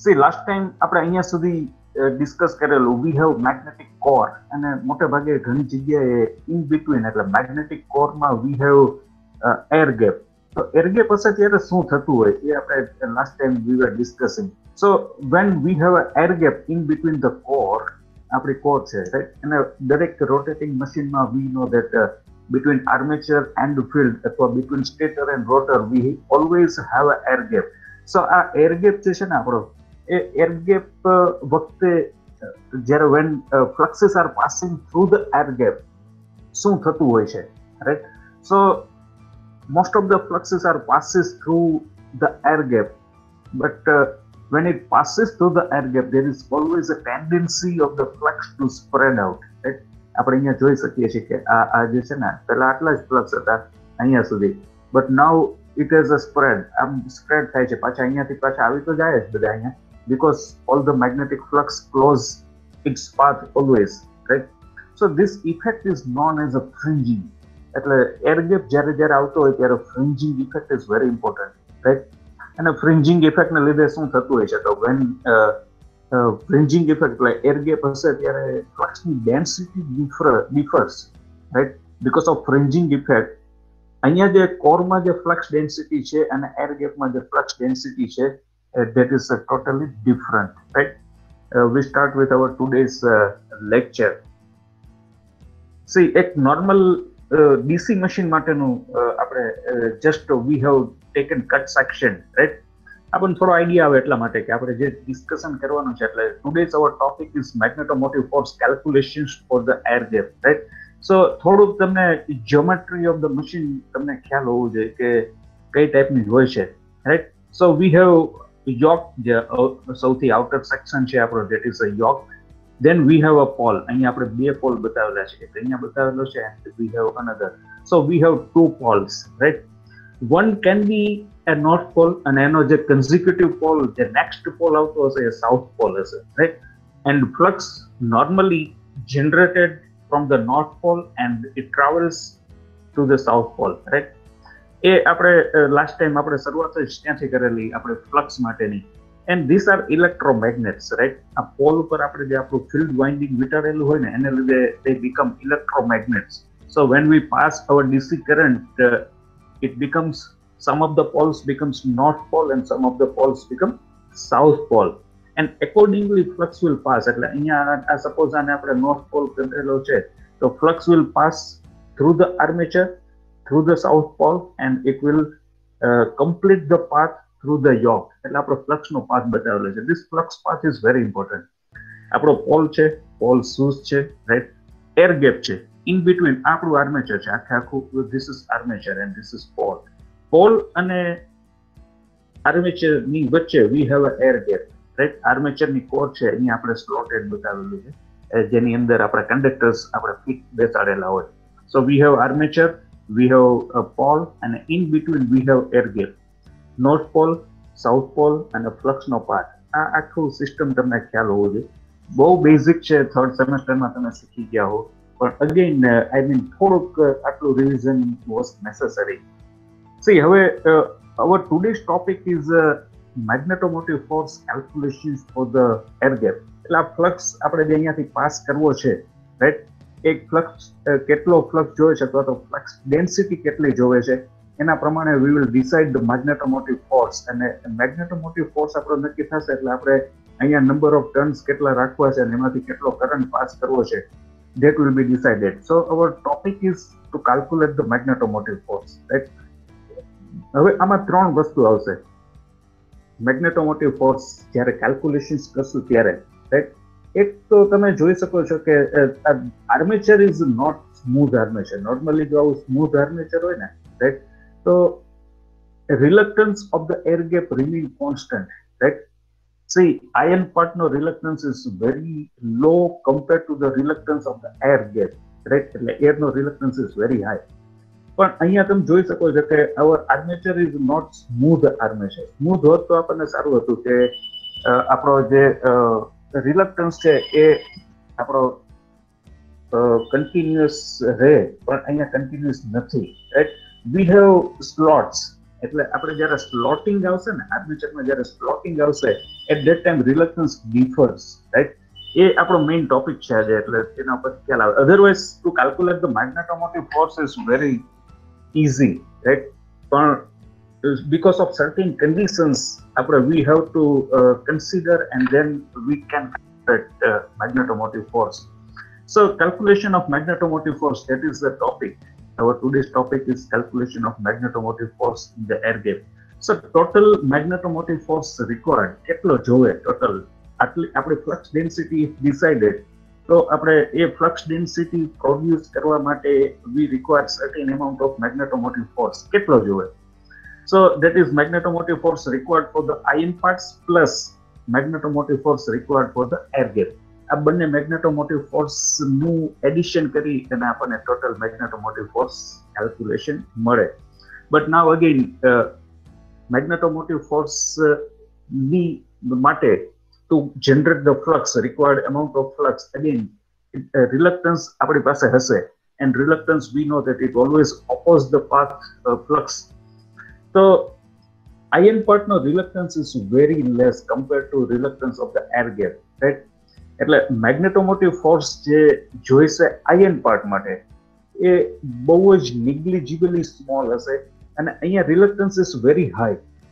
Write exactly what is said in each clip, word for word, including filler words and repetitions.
C last time આપણે અહીંયા સુધી ડિસ્કસ કરેલું વી હેવ મેગ્નેટિક કોર અને મોટે ભાગે ઘણી જગ્યાએ ઇન બિટવીન એટલે મેગ્નેટિક કોરમાં વી હેવ એર ગેપ. તો એર ગેપ હશે ત્યારે શું થતું હોય એ આપણે last time we were discussing. So when we have a air gap in between the core, આપણી કોર છે રાઈટ, અને દરેક રોટેટિંગ મશીનમાં we know that between armature and field અથવા between stator and rotor we always have a air gap. So આ air gap જે છે ને આપણો એ air gap વખતે જ્યારે when uh, fluxes are passing through the air gap શું થતું હોય છે right. So most of the fluxes are passes through the air gap, but uh, when it passes through the air gap there is always a tendency of the flux to spread out right. આપણે અહીંયા જોઈ શકીએ છીએ કે આ આ જે છે ને પહેલા આટલા જ ફ્લક્સ હતા અહીંયા સુધી, but now it has a spread, આમ સ્પ્રેડ થાય છે પાછા અહીંયાથી પાછા આવી તો જાય જ બધા અહીંયા, because all the magnetic flux close its path always right. So this effect is known as a fringing. એટલે એર ગેપ જ્યારે જ્યારે આવતો હોય ત્યારે fringing effect is very important right. અને ફ્રિન્જિંગ ઇફેક્ટને લીધે શું થતું હોય છે તો વેન ફ્રિન્જિંગ ઇફેક્ટ એટલે એર ગેપ હશે ત્યારે ફ્લક્સની density differ differs right because of fringing effect. અહીંયા જે કોરમાં જે ફ્લક્સ ડેન્સિટી છે અને એર ગેપમાં જે ફ્લક્સ ડેન્સિટી છે that is uh, totally different right. uh, we start with our today's uh, lecture. see એક normal uh, D C machine માટેનું uh, આપણે uh, just uh, we have taken cut section right. આપણને થોડો idea આવે એટલા માટે કે આપણે જે ડિસ્કશન કરવાનું છે એટલે today's our topic is magnetomotive force calculations for the air gap right. સો થોડુંક તમને જ્યોમેટ્રી ઓફ ધ મશીન તમને ખ્યાલ હોવો જોઈએ કે કઈ ટાઈપની હોય છે right. So we have yoke, જે સૌથી આઉટર સેક્શન છે આપણો that is a yoke. Then we have a pole, અહીંયા આપણે બે પોલ બતાવેલા છે, એક અહીંયા બતાવેલો છે and we have another. So we have two poles right. One can be a north pole અને એનો જે કન્ઝિક્યુટિવ પોલ જે નેક્સ્ટ પોલ આવતો હશે એ સાઉથ પોલ હશે right. And flux normally generated from the north pole and it travels to the south pole right. એ આપણે લાસ્ટ ટાઈમ આપણે શરૂઆત જ ત્યાંથી કરેલી આપણે ફ્લક્સ માટેની. And this are electromagnets right. આ પોલ ઉપર આપણે જે આપણું ફિલ્ડ વાઇન્ડિંગ વિટારેલું હોય ને એને લીધે they become electromagnets. So when we pass our D C current uh, it becomes some of the poles becomes north pole and some of the poles become south pole. And accordingly flux will pass. એટલે અહીંયા આ suppose આને આપણે north pole કરેલો છે તો flux will pass through the armature, through the south pole and it will uh, complete the path through the yoke. એટલે આપણો flux નો path બતાવેલો છે. This flux path is very important. આપણો pole છે, pole shoes છે right. Air gap છે in between, આપણું armature છે આખે આખું. this is armature and this is pole. Pole અને આર્મેચર ની વચ્ચે we have a air gap right. આર્મેચરની કોર છે અહીંયા આપણે સ્લોટેડ બતાવેલું છે જેની અંદર આપણે કંડક્ટર્સ આપણે ફિટ બેસાડેલા હોય. So we have armature, we have a pole અને in between we have air gap. North pole, south pole અને ફ્લક્સનો પાથ, આ આખું સિસ્ટમ તમને ખ્યાલ હોવો જોઈએ. બહુ બેઝિક છે, થર્ડ સેમેસ્ટરમાં તમે શીખી ગયા હો, પણ અગેન આઈ મીન થોડુંક આટલું રિવિઝન વોઝ નેસેસરી. સી હવે our today's topic is magnetomotive force calculations for the air gap. એટલે આ ફ્લક્સ આપણે જે અહીંયાથી પાસ કરવો છે રાઈટ, એક ફ્લક્સ કેટલો ફ્લક્સ જોવે છે અથવા તો ફ્લક્સ ડેન્સિટી કેટલી જોવે છે એના પ્રમાણે we will decide the magnetomotive force. અને મેગ્નેટોમોટિવ ફોર્સ આપણો નક્કી થશે એટલે આપણે અહીંયા નંબર ઓફ ટર્ન્સ કેટલા રાખવા છે અને એમાંથી કેટલો કરંટ પાસ કરવો છે that will be decided. So our topic is to calculate the magnetomotive force right. હવે આમાં ત્રણ વસ્તુ આવશે મેગ્નેટોમોટિવ ફોર્સ જ્યારે કેલ્ક્યુલેશન્સ કરશું ત્યારે રાઈટ. એક તો તમે જોઈ શકો છો કે armature is not smooth armature. Normally જો આવું સ્મૂથ આર્મેચર હોય ને રાઈટ તો reluctance of the air gap remain constant right. See, iron part no reluctance is very low compared to the reluctance of the air gap, right? એટલે air no reluctance is very high. પણ અહીંયા તમે જોઈ શકો છો કે our armature is not smooth armature. Smooth હોત તો આપણને સારું હતું કે આપણો જે reluctance છે એ આપણો continuous રહે, પણ અહીંયા continuous નથી, right? We have slots. એટલે આપણે જ્યારે સ્લોટિંગ આવશે ને આર્મેચરમાં જ્યારે સ્લોટિંગ આવશે at that time reluctance differs, right? એ આપણો મેઇન ટોપિક છે આજે, એટલે એના ઉપર ખ્યાલ આવે. Otherwise to calculate the magnetomotive force is very easy, right? પણ because of certain conditions આપણે we have to uh, consider and then we can calculate uh, magnetomotive force. So calculation of magnetomotive force, that is the topic. Our today's topic is calculation of magnetomotive force in the air gap. So total magnetomotive force required કેટલો જોવે total? આટલી આપણે flux density if decided, તો આપણે એ flux density produce કરવા માટે we require certain amount of magnetomotive force. કેટલો જોવે? So that is magnetomotive force required for the iron parts plus magnetomotive force required for the air gap. આ બંને magnetomotive force નું addition કરી અને આપણને ટોટલ મેગ્નેટોમોટિવ ફોર્સ કેલ્ક્યુલેશન મળે. But now again magnetomotive force ની માટે to generate the flux required amount of flux, again reluctance આપણી પાસે હશે, and reluctance we know that it always oppose the path flux. તો iron part no reluctance is very less compared to reluctance of the air gap, right? એટલે magnetomotive force જે જોઈશે ion part માટે એ બહુ જ નિગ્લિજિબલી સ્મોલ હશે, અને અહીંયા reluctance is very high.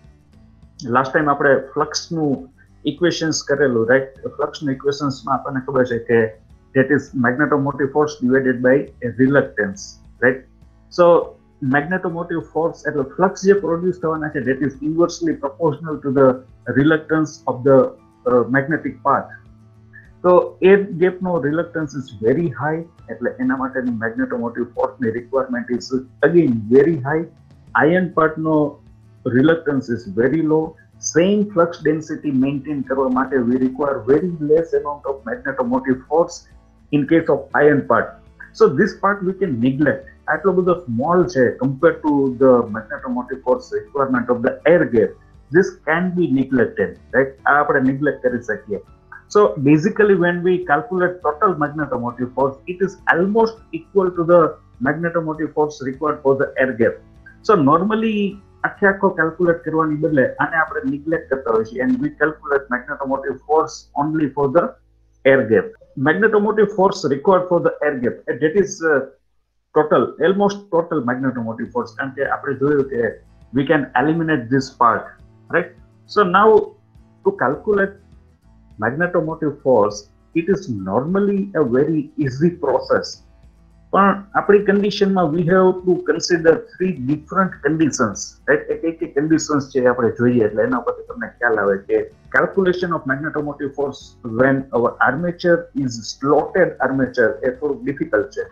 Last time આપણે ફ્લક્સનું ઇક્વેશન્સ કરેલું, રાઈટ? ફ્લક્સનું ઇક્વેશન્સમાં આપણને ખબર છે કે that is magnetomotive force divided by reluctance, right? So magnetomotive force એટલે ફ્લક્સ જે પ્રોડ્યુસ થવાના છે that is inversely proportional to the reluctance of the magnetic path. તો એર ગેપનો રિલક્ટન્સ ઇઝ વેરી હાઈ, એટલે એના માટેની મેગ્નેટોમોટિવ ફોર્સની requirement is again very high. Iron પાર્ટનો reluctance is very low. Same flux density maintain કરવા માટે we require very less amount of magnetomotive force in case of iron part. So this part we can neglect. આટલો બધો small છે compare to the magnetomotive force requirement of the air gap. This can be neglected, right? આ આપણે neglect કરી શકીએ. So basically when we calculate total magnetomotive force, it is almost equal to the magnetomotive force required for the air gap. So normally આખે આખો calculate કરવાની બદલે આને આપણે neglect કરતા હોઈએ છીએ, and we calculate magnetomotive force only for the air gap. Magnetomotive force required for the air gap, that is uh, total, almost total magnetomotive force. કારણ કે આપણે જોયું કે we can eliminate this part, right? So now to calculate magnetomotive force, it is normally a very easy process. પણ આપણી કન્ડિશનમાં we have to consider three different conditions, right? એક એક conditions છે આપણે જોઈએ એટલે એના પરથી તમને ખ્યાલ આવે કે calculation of magnetomotive force when our armature is slotted armature એ થોડું difficult છે.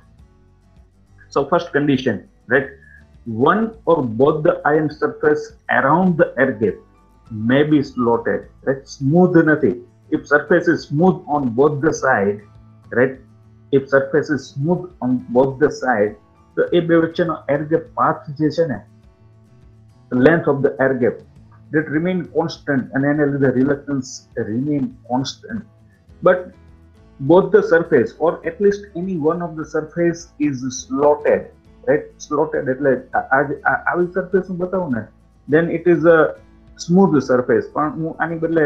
So first condition, right? One or both the iron surface around the air gap may be slotted, right? Smooth નથી. If surface is smooth on both the side, right? If surface is smooth on both the side, તો એ બે વચ્ચેનો air gap path જે છે ને, the length of the air gap, that remain constant, and એને લીધે reluctance remain constant. But both the surface, or at least any one of the surface is slotted, right? Slotted એટલે આવી surface હું બતાવું ને, then it is a smooth surface. પણ હું આની બદલે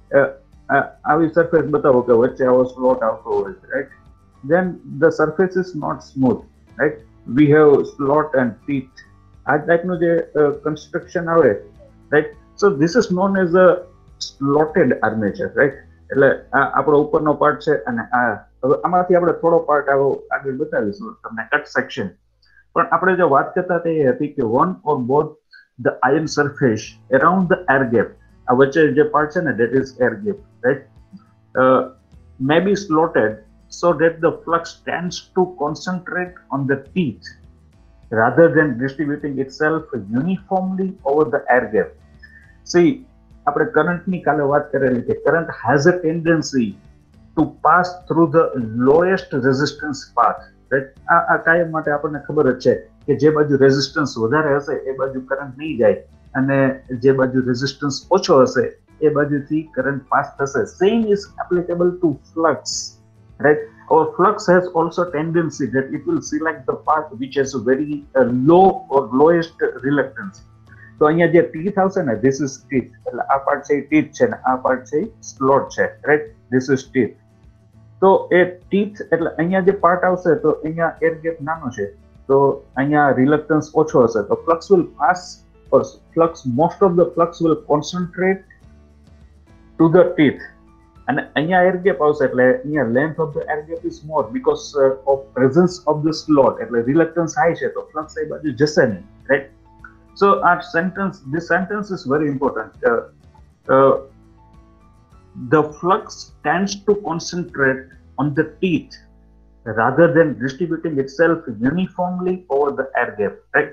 આવી સરફેસ બતાવો કે વચ્ચે આવો સ્લોટ આવતો હોય, right? then the surface is not smooth, right? We have slot and teeth. આ ટાઈપનું જે કન્સ્ટ્રક્શન આવે, right? So this is known as a slotted armature, right? એટલે આ આપણો ઉપરનો પાર્ટ છે, અને આ હવે આમાંથી આપણે થોડો પાર્ટ આવો આગળ બતાવીશું તમને, કટ સેક્શન. પણ આપણે જે વાત કરતા તે એ હતી કે one or both the iron surface around the air gap, આ વચ્ચે જે પાર્ટ છે ને that is air gap, right? uh, may be slotted so that the flux tends to concentrate on the teeth rather than distributing itself uniformly over the air gap. See, આપણે કરંટની કાલે વાત કરેલી કે current has a tendency to pass through the lowest resistance path, right? આ આ કાયમ માટે આપણને ખબર જ છે કે જે બાજુ રેઝિસ્ટન્સ વધારે હશે એ બાજુ કરંટ નહીં જાય, અને જે બાજુ રેઝિસ્ટન્સ ઓછો હશે એ બાજુથી કરંટ પાસ થશે. Same is applicable to flux, right? Our flux has also tendency that it will select the path which has a very uh, low or lowest reluctance. તો તો અહીંયા જે ટીથ આવશે ને, ધીસ ઇઝ ટીથ, એટલે આ part છે એ teeth છે ને આ પાર્ટ છે એ સ્લોટ છે, રાઈટ? This is teeth. તો એ ટીથ એટલે અહીંયા જે પાર્ટ આવશે તો અહીંયા એર ગેપ નાનો છે, તો અહીંયા રિલક્ટન્સ ઓછો હશે, તો flux will pass or flux, most of the flux will concentrate to the teeth. And અહીંયા air gap આવશે એટલે અહીંયા length of the air gap is more because uh, of presence of the slot, એટલે reluctance high છે તો flux એ બાજુ જશે નહીં, right? So our sentence, this sentence is very important. Uh, uh, the flux tends to concentrate on the teeth rather than distributing itself uniformly over the air gap, right?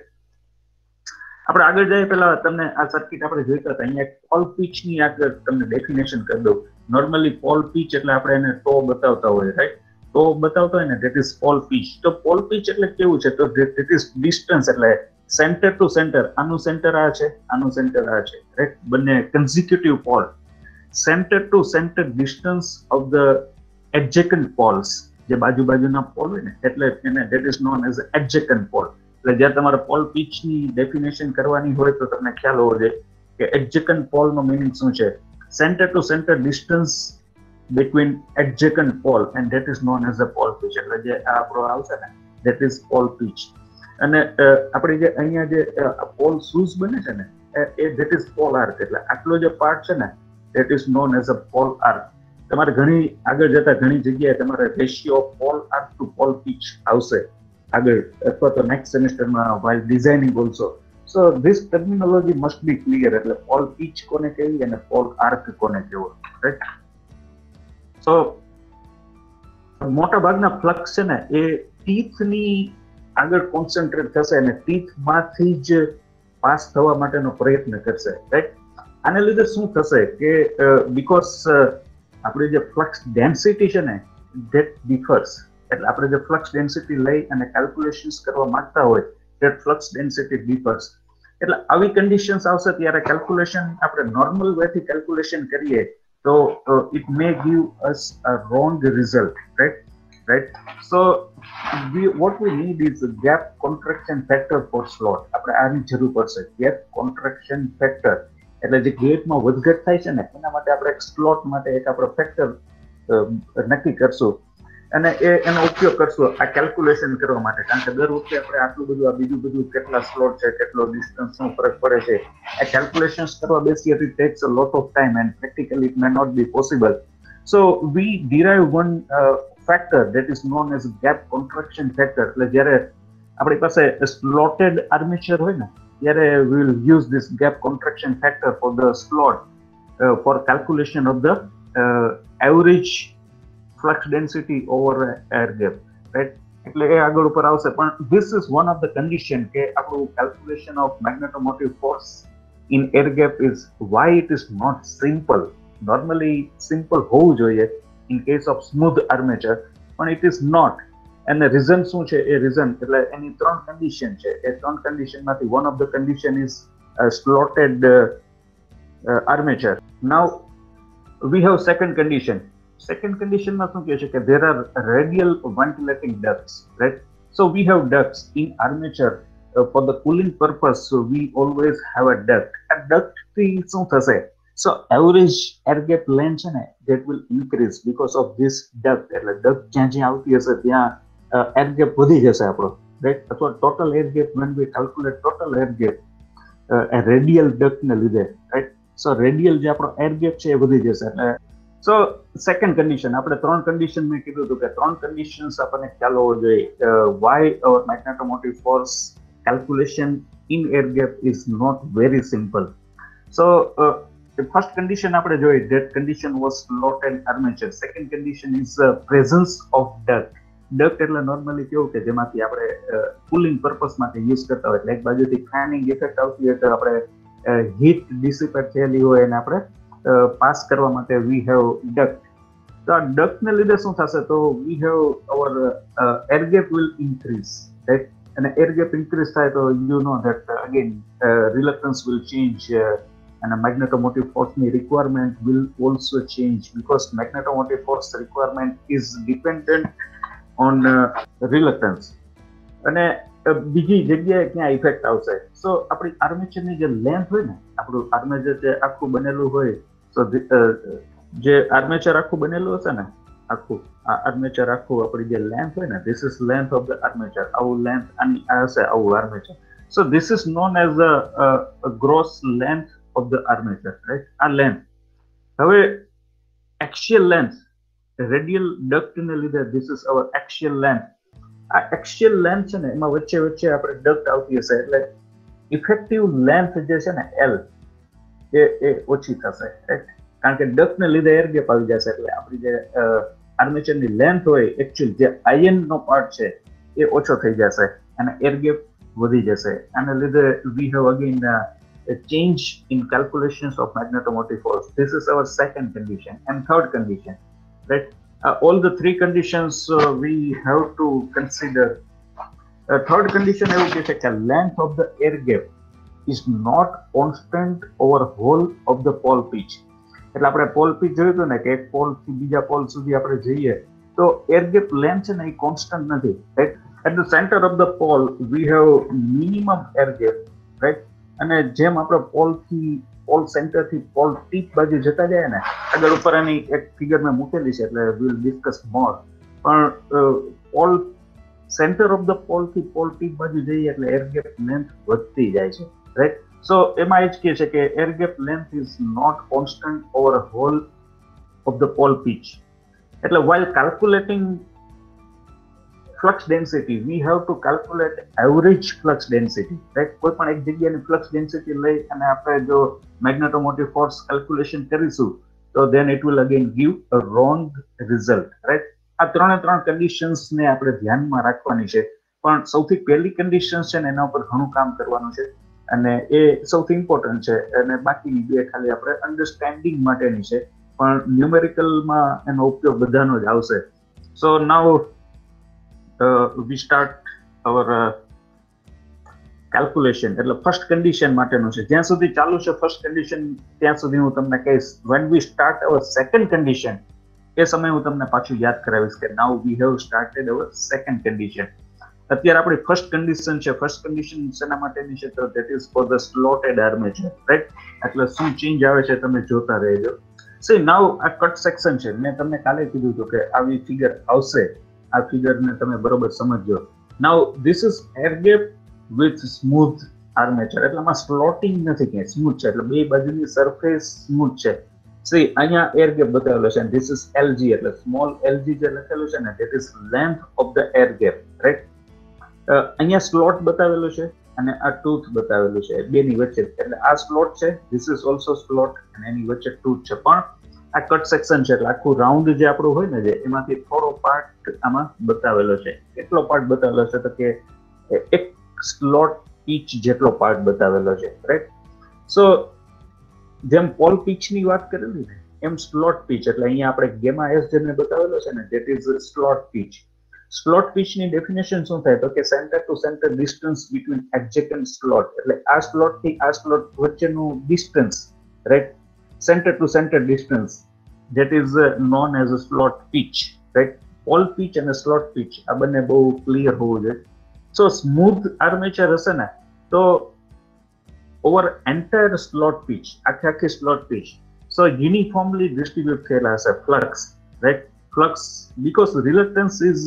આપણે આગળ જઈએ પહેલા તમને આ સર્કિટ આપણે જોઈતા હતા, અહીંયા પોલ પીચની આગળ તમને ડેફિનેશન કરી દઉં. નોર્મલી પોલ પીચ એટલે આપણે એને ટો બતાવતા હોય, રાઈટ? ટો બતાવતા હોય ને, ધેટ ઇઝ પોલ પીચ. તો પોલ પીચ એટલે કેવું છે? તો ધેટ ઇઝ ડિસ્ટન્સ, એટલે સેન્ટર ટુ સેન્ટર. આનું સેન્ટર આ છે, આનું સેન્ટર આ છે, રાઈટ? બંને consecutive pole. Centre to centre distance of the adjacent poles, જે બાજુ બાજુના પોલ હોય ને, એટલે એને that is known as adjacent pole. એટલે જ્યારે તમારે પોલ પીચની ડેફિનેશન કરવાની હોય તો તમને ખ્યાલ હોવો જોઈએ કે એડજેકન્ટ પોલનો મિનિંગ શું છે. Centre to centre distance between adjacent pole and that is known as a pole pitch. એટલે જે આ આપણો આવશે ને, ધેટ ઇઝ પોલ પીચ. અને આપણે જે અહીંયા જે પોલ શૂઝ બને છે ને, એ ધેટ ઇઝ પોલ આર્ક. એટલે આટલો જે પાર્ટ છે ને, that is known as a pole arc. તમારે ઘણી આગળ જતા ઘણી જગ્યાએ તમારે ratio pole arc to pole pitch આવશે આગળ, અથવા તો નેક્સ્ટ સેમેસ્ટરમાં while designing also. So this terminology must be clear. એટલે પોલ પીચ કોને કહેવી અને પોલ આર્ક કોને કહેવો, રાઈટ? સો મોટા ભાગના ફ્લક્સ છે ને એ ટીથની આગળ કોન્સન્ટ્રેટ થશે અને ટીથમાંથી જ પાસ થવા માટેનો પ્રયત્ન કરશે, રાઈટ? આને લીધે શું થશે કે બીકોઝ આપણી જે ફ્લક્સ ડેન્સિટી છે ને, ધેટ ડિફર્સ. એટલે આપણે જે ફ્લક્સ ડેન્સિટી લઈ અને કેલ્ક્યુલેશન્સ કરવા માંગતા હોય, ધેટ ફ્લક્સ ડેન્સિટી ડિફર્સ. એટલે આવી કન્ડિશન્સ આવશે ત્યારે કેલ્ક્યુલેશન આપણે નોર્મલ વેથી કેલ્ક્યુલેશન કરીએ તો it may give us a wrong result, right? Right? So we what we need is gap contraction factor for slot. આપણે આની જરૂર પડશે, ગેપ કોન્ટ્રેક્શન ફેક્ટર. એટલે જે ગેપમાં વધઘટ થાય છે ને, એના માટે આપણે એક સ્લોટ માટે એક આપણે ફેક્ટર નક્કી કરશું અને એ એનો ઉપયોગ કરશું આ કેલ્ક્યુલેશન કરવા માટે. કારણ કે દર વખતે આપણે આટલું બધું આ બીજું બધું કેટલા સ્લોટ છે, કેટલો ડિસ્ટન્સ, શું ફરક પડે છે, આ કેલ્ક્યુલેશન્સ કરવા બેસીએ તો it takes a lot of time and practically it may not be possible. So we derive one factor that is known as gap contraction factor. એટલે જ્યારે આપણી પાસે સ્લોટેડ આર્મેચર હોય ને, ત્યારે we will use this gap contraction factor for the slot for calculation of the average flux density over air gap, right? એટલે એ આગળ ઉપર આવશે. પણ this is one of the condition કે આપણું calculation of magnetomotive force in air gap is why it is not simple. Normally simple હોવું જોઈએ in case of smooth armature, પણ it is not. and the reason શું છે? એ reason એટલે એની ત્રણ condition છે. એ ત્રણ કન્ડિશન માંથી one of the condition is a slotted uh, uh, armature. Now we have second condition. Second condition માં શું કહે છે કે there are radial ventilating ducts, right? So we have ducts in armature uh, for the cooling purpose. So we always have a duct. A duct થી શું થશે? So average air gap length છે ને, that will increase because of this duct. એટલે duct જ્યાં જ્યાં આવતી હશે ત્યાં air gap વધી જશે આપણો, right? અથવા total air gap, when we calculate total air gap uh, a radial duct ને લીધે, right? So radial જે આપણો air gap છે એ વધી જશે. એટલે સો સેકન્ડ કન્ડિશન, આપણે ત્રણ કન્ડિશન મેં કીધું હતું કે ત્રણ કન્ડિશન્સ આપણને ખ્યાલ હોવો જોઈએ. Why our magnetomotive force calculation in air gap is not very simple. So first condition આપણે જોઈ, that condition was slotted armature. Second condition is presence of duct. Duct એટલે નોર્મલી કેવું કે જેમાંથી આપણે કુલિંગ પર્પસ માટે યુઝ કરતા હોય, એટલે એક બાજુથી ફેનિંગ ઇફેક્ટ આવતી હોય તો આપણે હીટ ડિસિપેટ થયેલી હોય અને આપણે પાસ કરવા માટે વી હેવ ડક્ટ. તો આ ડક્ટને લીધે શું થશે? તો we have our air gap will increase, right? અને એર ગેપ ઇન્ક્રીઝ થાય તો you know that again reluctance will change અને મેગ્નેટોમોટિવ ફોર્સની requirement will also change because magnetomotive force requirement is dependent on reluctance. અને બીજી જગ્યાએ ક્યાં effect આવશે. સો આપણી આર્મેચરની જે લેન્થ હોય ને, આપણું આર્મેચર જે આખું બનેલું હોય, તો જે આર્મેચર આખું બનેલું હશે ને, આખું આ આર્મેચર આખું આપણી જે લેન્થ હોય ને, this is length of the armature. આવું લેન્થ આની આ હશે, આવું armature. So this is known as a gross length of the armature, right? આ લેન્થ. હવે એક્સિયલ લેન્થ, રેડિયલ ડક્ટને લીધે this is our axial length. આ એક્સિયલ લેન્થ છે ને, એમાં વચ્ચે વચ્ચે આપણે ડક્ટ આવતી હશે, એટલે ઇફેક્ટિવ લેન્થ જે છે ને એલ એ એ ઓછી થશે, રાઈટ? કારણ કે ડક્ટને લીધે એર ગેપ આવી જશે, એટલે આપણી જે આર્મેચરની લેન્થ હોય, એકચ્યુઅલ જે આયનનો પાર્ટ છે એ ઓછો થઈ જશે અને એર ગેપ વધી જશે. આના લીધે we have again a change in calculations of magnetomotive force. This is our second condition. And third condition, right? Uh, all the three conditions uh, we have to consider. Uh, third condition I would say that length of the air gap is not constant over whole of the pole pitch. એટલે આપણે pole pitch જોયું હતું ને કે એક pole થી બીજા pole સુધી આપણે જઈએ તો એર ગેપ લેન્થ છે ને એ કોન્સ્ટન્ટ નથી, right? At the center of the pole we have minimum air gap, right? અને જેમ આપણે પોલ થી પોલ સેન્ટર થી પોલ ટીપ બાજુ જતા જાય ને, આગળ ઉપર એની એક ફિગર મેં મૂકેલી છે, એટલે વીલ ડિસ્કસ મોર. પણ pole center of the pole થી પોલ ટીપ બાજુ જઈએ એટલે એર ગેપ લેન્થ વધતી જાય છે, રાઈટ? સો એમાં એ જ કહે છે કે air gap length is not constant over whole of the pole pitch. એટલે while calculating flux density, we have to calculate average flux density, right? કોઈ પણ એક જગ્યાની flux density લઈ અને આપણે જો magnetomotive force calculation કરીશું તો then it will again give a wrong result, right? આ ત્રણે ત્રણ conditions ને આપણે ધ્યાનમાં રાખવાની છે. પણ સૌથી પહેલી conditions છે ને એના ઉપર ઘણું કામ કરવાનું છે અને એ સૌથી ઇમ્પોર્ટન્ટ છે, અને બાકીની બે ખાલી આપણે અન્ડરસ્ટેન્ડિંગ માટેની છે, પણ ન્યુમેરિકલમાં એનો ઉપયોગ બધાનો જ આવશે. So now Uh, we start our uh, calculation. એટલે ફર્સ્ટ કન્ડિશન માટેનું છે. જ્યાં સુધી ચાલુ છે ફર્સ્ટ કન્ડિશન ત્યાં સુધી હું તમને કહીશ. when we start our second condition, એ સમયે હું તમને પાછું યાદ કરાવીશ કે now we have started our second condition. અત્યારે આપણી ફર્સ્ટ કન્ડિશન છે. ફર્સ્ટ કન્ડિશન શેના માટેની છે? તો that is for the slotted armature, right? એટલે શું ચેન્જ આવે છે તમે જોતા રહેજો. See now આ કટ સેક્શન છે. મેં તમને કાલે કીધું હતું કે આવી ફિગર આવશે. આ ફિગરને તમે બરોબર સમજજો. Now this is air gap with smooth armature. એટલે આમાં સ્લોટિંગ નથી, કે સ્મૂથ છે, એટલે બે બાજુની સરફેસ સ્મૂથ છે. સી અહીંયા એર ગેપ બતાવેલો છે, ધીસ ઇઝ એલજી, એટલે સ્મોલ એલજી જે લખેલું છે ને that is length of the air gap, right? અહીંયા સ્લોટ બતાવેલો છે અને આ ટૂથ બતાવેલું છે બેની વચ્ચે, એટલે આ સ્લોટ છે, ધીસ ઇઝ ઓલ્સો સ્લોટ, અને એની વચ્ચે ટૂથ છે. પણ આ કટ સેક્શન છે એટલે આખું રાઉન્ડ જે આપણું હોય ને, જે એમાંથી થોડો પાર્ટ આમાં બતાવેલો છે. કેટલો પાર્ટ બતાવેલો છે? તો કે એક સ્લોટ પીચ જેટલો પાર્ટ બતાવેલો છે, રાઈટ? સો જેમ પોલ પીચની વાત કરેલી ને એમ સ્લોટ પીચ, એટલે અહીંયા આપણે ગેમા એસ જેને બતાવેલો છે ને that is slot pitch. Slot પીચની ડેફિનેશન શું થાય? તો કે center to centre distance between adjacent slot, એટલે આ સ્લોટ થી આ સ્લોટ વચ્ચેનું distance, right? center to center distance, that is uh, known as a slot pitch, right? Pole pitch and a slot pitch આ બંને બહુ ક્લિયર હોવું જોઈએ. સો સ્મૂથ આર્મેચર હશે ને તો ઓવર એન્ટાયર સ્લોટ પીચ, આખી આખી slot pitch, so uniformly distribute થયેલા હશે flux, right? Flux because reluctance is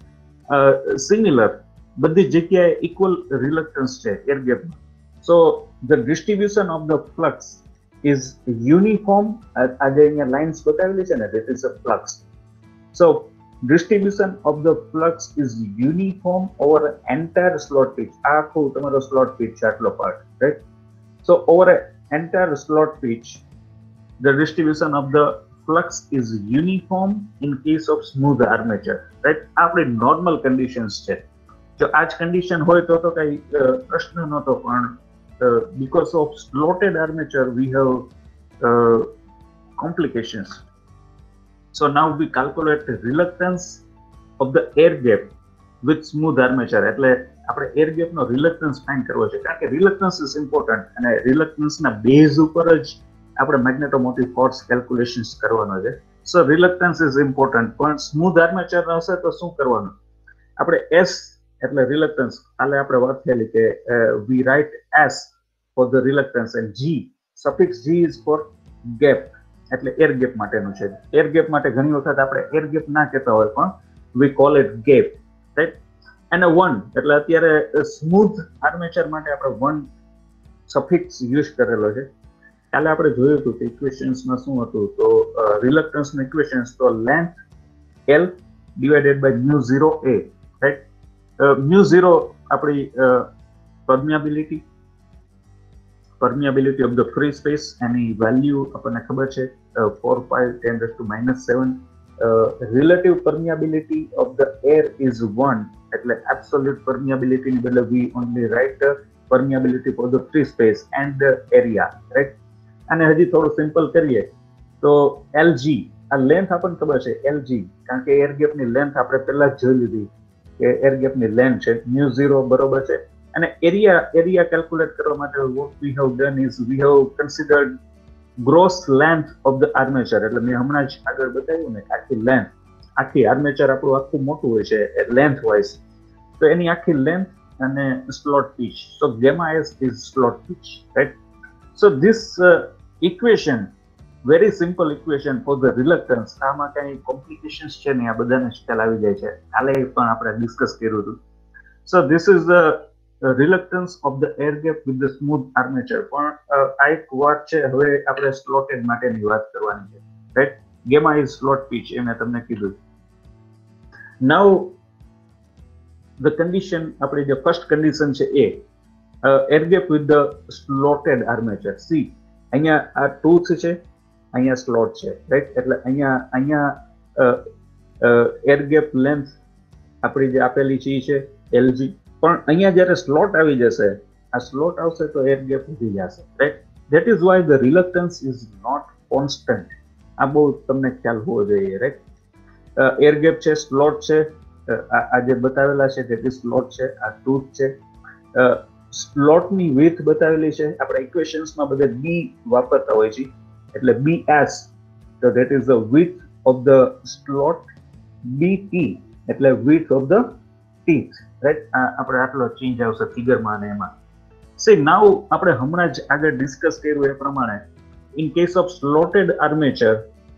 similar, બધી જગ્યાએ ઇક્વલ રિલક્ટન્સ છે એર ગેપમાં. So the distribution of the flux is uniform. આજે અહીંયા લાઇન્સ બતાવેલી છે ને that is a flux. So distribution of the flux is uniform over an entire slot pitch. આ આખું તમારો slot pitch છે આટલો part, right? So over an entire slot pitch the distribution of the flux is uniform in case of smooth armature, right? આપણી normal conditions છે. જો આ જ condition હોય તો તો કઈ પ્રશ્ન નહોતો, પણ Uh, because of slotted armature we have uh, complications. So now we calculate the reluctance of the air gap with smooth armature. એટલે આપણે air gap નો reluctance find કરવો છે, કારણ કે reluctance is important અને reluctance ના બેઝ ઉપર જ આપણે magnetomotive force calculations કરવાનો છે. So reluctance is important, પણ smooth armature હશે તો શું કરવાનું? આપણે S એટલે રિલક્ટન્સ કાલે આપણે વાત થયેલી કે we write S for the reluctance and G suffix G is for gap એટલે એર ગેપ માટેનું છે. એર ગેપ માટે ઘણી વખત આપણે એર ગેપ ના કહેતા હોય પણ we call it gap, right. અને વન એટલે અત્યારે સ્મૂથ આર્મેચર માટે આપણે વન સફિક્સ યુઝ કરેલો છે. કાલે આપણે જોયું હતું કે ઇક્વેશન્સમાં શું હતું, તો રિલક્ટન્સનું ઇક્વેશન્સ તો length L divided by mu zero A, right. Mu zero આપણી permeability permeability of the free space એની વેલ્યુ આપણને ખબર છે four pi ten raised to minus seven. uh, relative permeability of the air is one એટલે absolute permeability ની બદલે we only write the permeability for the free space and the area, right. અને હજી થોડું simple કરીએ તો lg આ length આપણને ખબર છે lg કારણ કે એર ગેપ ની લેન્થ આપણે પહેલા જ જોઈ લીધી કે એર ગેપ ની લેન્થ છે મ્યુ ઝીરો બરોબર છે. અને એરિયા એરિયા કેલ્ક્યુલેટ કરવા માટે what we have done is we have considered gross length of the armature એટલે મેં હમણાં જ આગળ બતાવ્યું ને આખી લેન્થ આખી આર્મેચર આપણું આખું મોટું હોય છે લેન્થ વાઇઝ, તો એની આખી લેન્થ અને slot pitch, so gamma s is slot pitch, right. so this uh, equation very simple equation for the reluctance આમાં કઈ કોમ્પ્લિકેશન્સ છે ને આ બધાને ખ્યાલ આવી જાય છે, કાલે પણ આપણે ડિસ્કસ કર્યું હતું. so this is the uh, reluctance of the air gap with the smooth armature. પણ આ એક વાત છે, હવે આપણે સ્લોટેડ માટેની વાત કરવાની છે, right. gamma is slot pitch એ મેં તમને કીધું. now the condition આપણી જે ફર્સ્ટ કન્ડિશન છે એ air gap with the slotted armature. see અહીંયા આ ટૂથ છે, અહીંયા સ્લોટ છે, રાઈટ. એટલે અહીંયા અહીંયા એર ગેપ લેન્થ આપણી જે આપેલી છે એ છે એલજી, પણ અહીંયા જ્યારે સ્લોટ આવી જશે આ સ્લોટ આવશે તો એર ગેપ વધી જશે, right. That is why the reluctance is not constant. આ બહુ તમને ખ્યાલ હોવો જોઈએ, રાઈટ. એર ગેપ છે, સ્લોટ છે, આ જે બતાવેલા છે તે સ્લોટ છે, આ ટૂથ છે. સ્લોટની વિડ્થ બતાવેલી છે, આપણે ઇક્વેશન્સમાં બધે બી વાપરતા હોય છે એટલે બી એસ, તો that is the width of the slot. B T એટલે width of the teeth, right. આપણે આટલો ચેન્જ આવશે ફિગરમાં અને એમાં. સી નાઉ આપણે હમણાં જ આગળ ડિસ્કસ કર્યું એ પ્રમાણે in case of slotted armature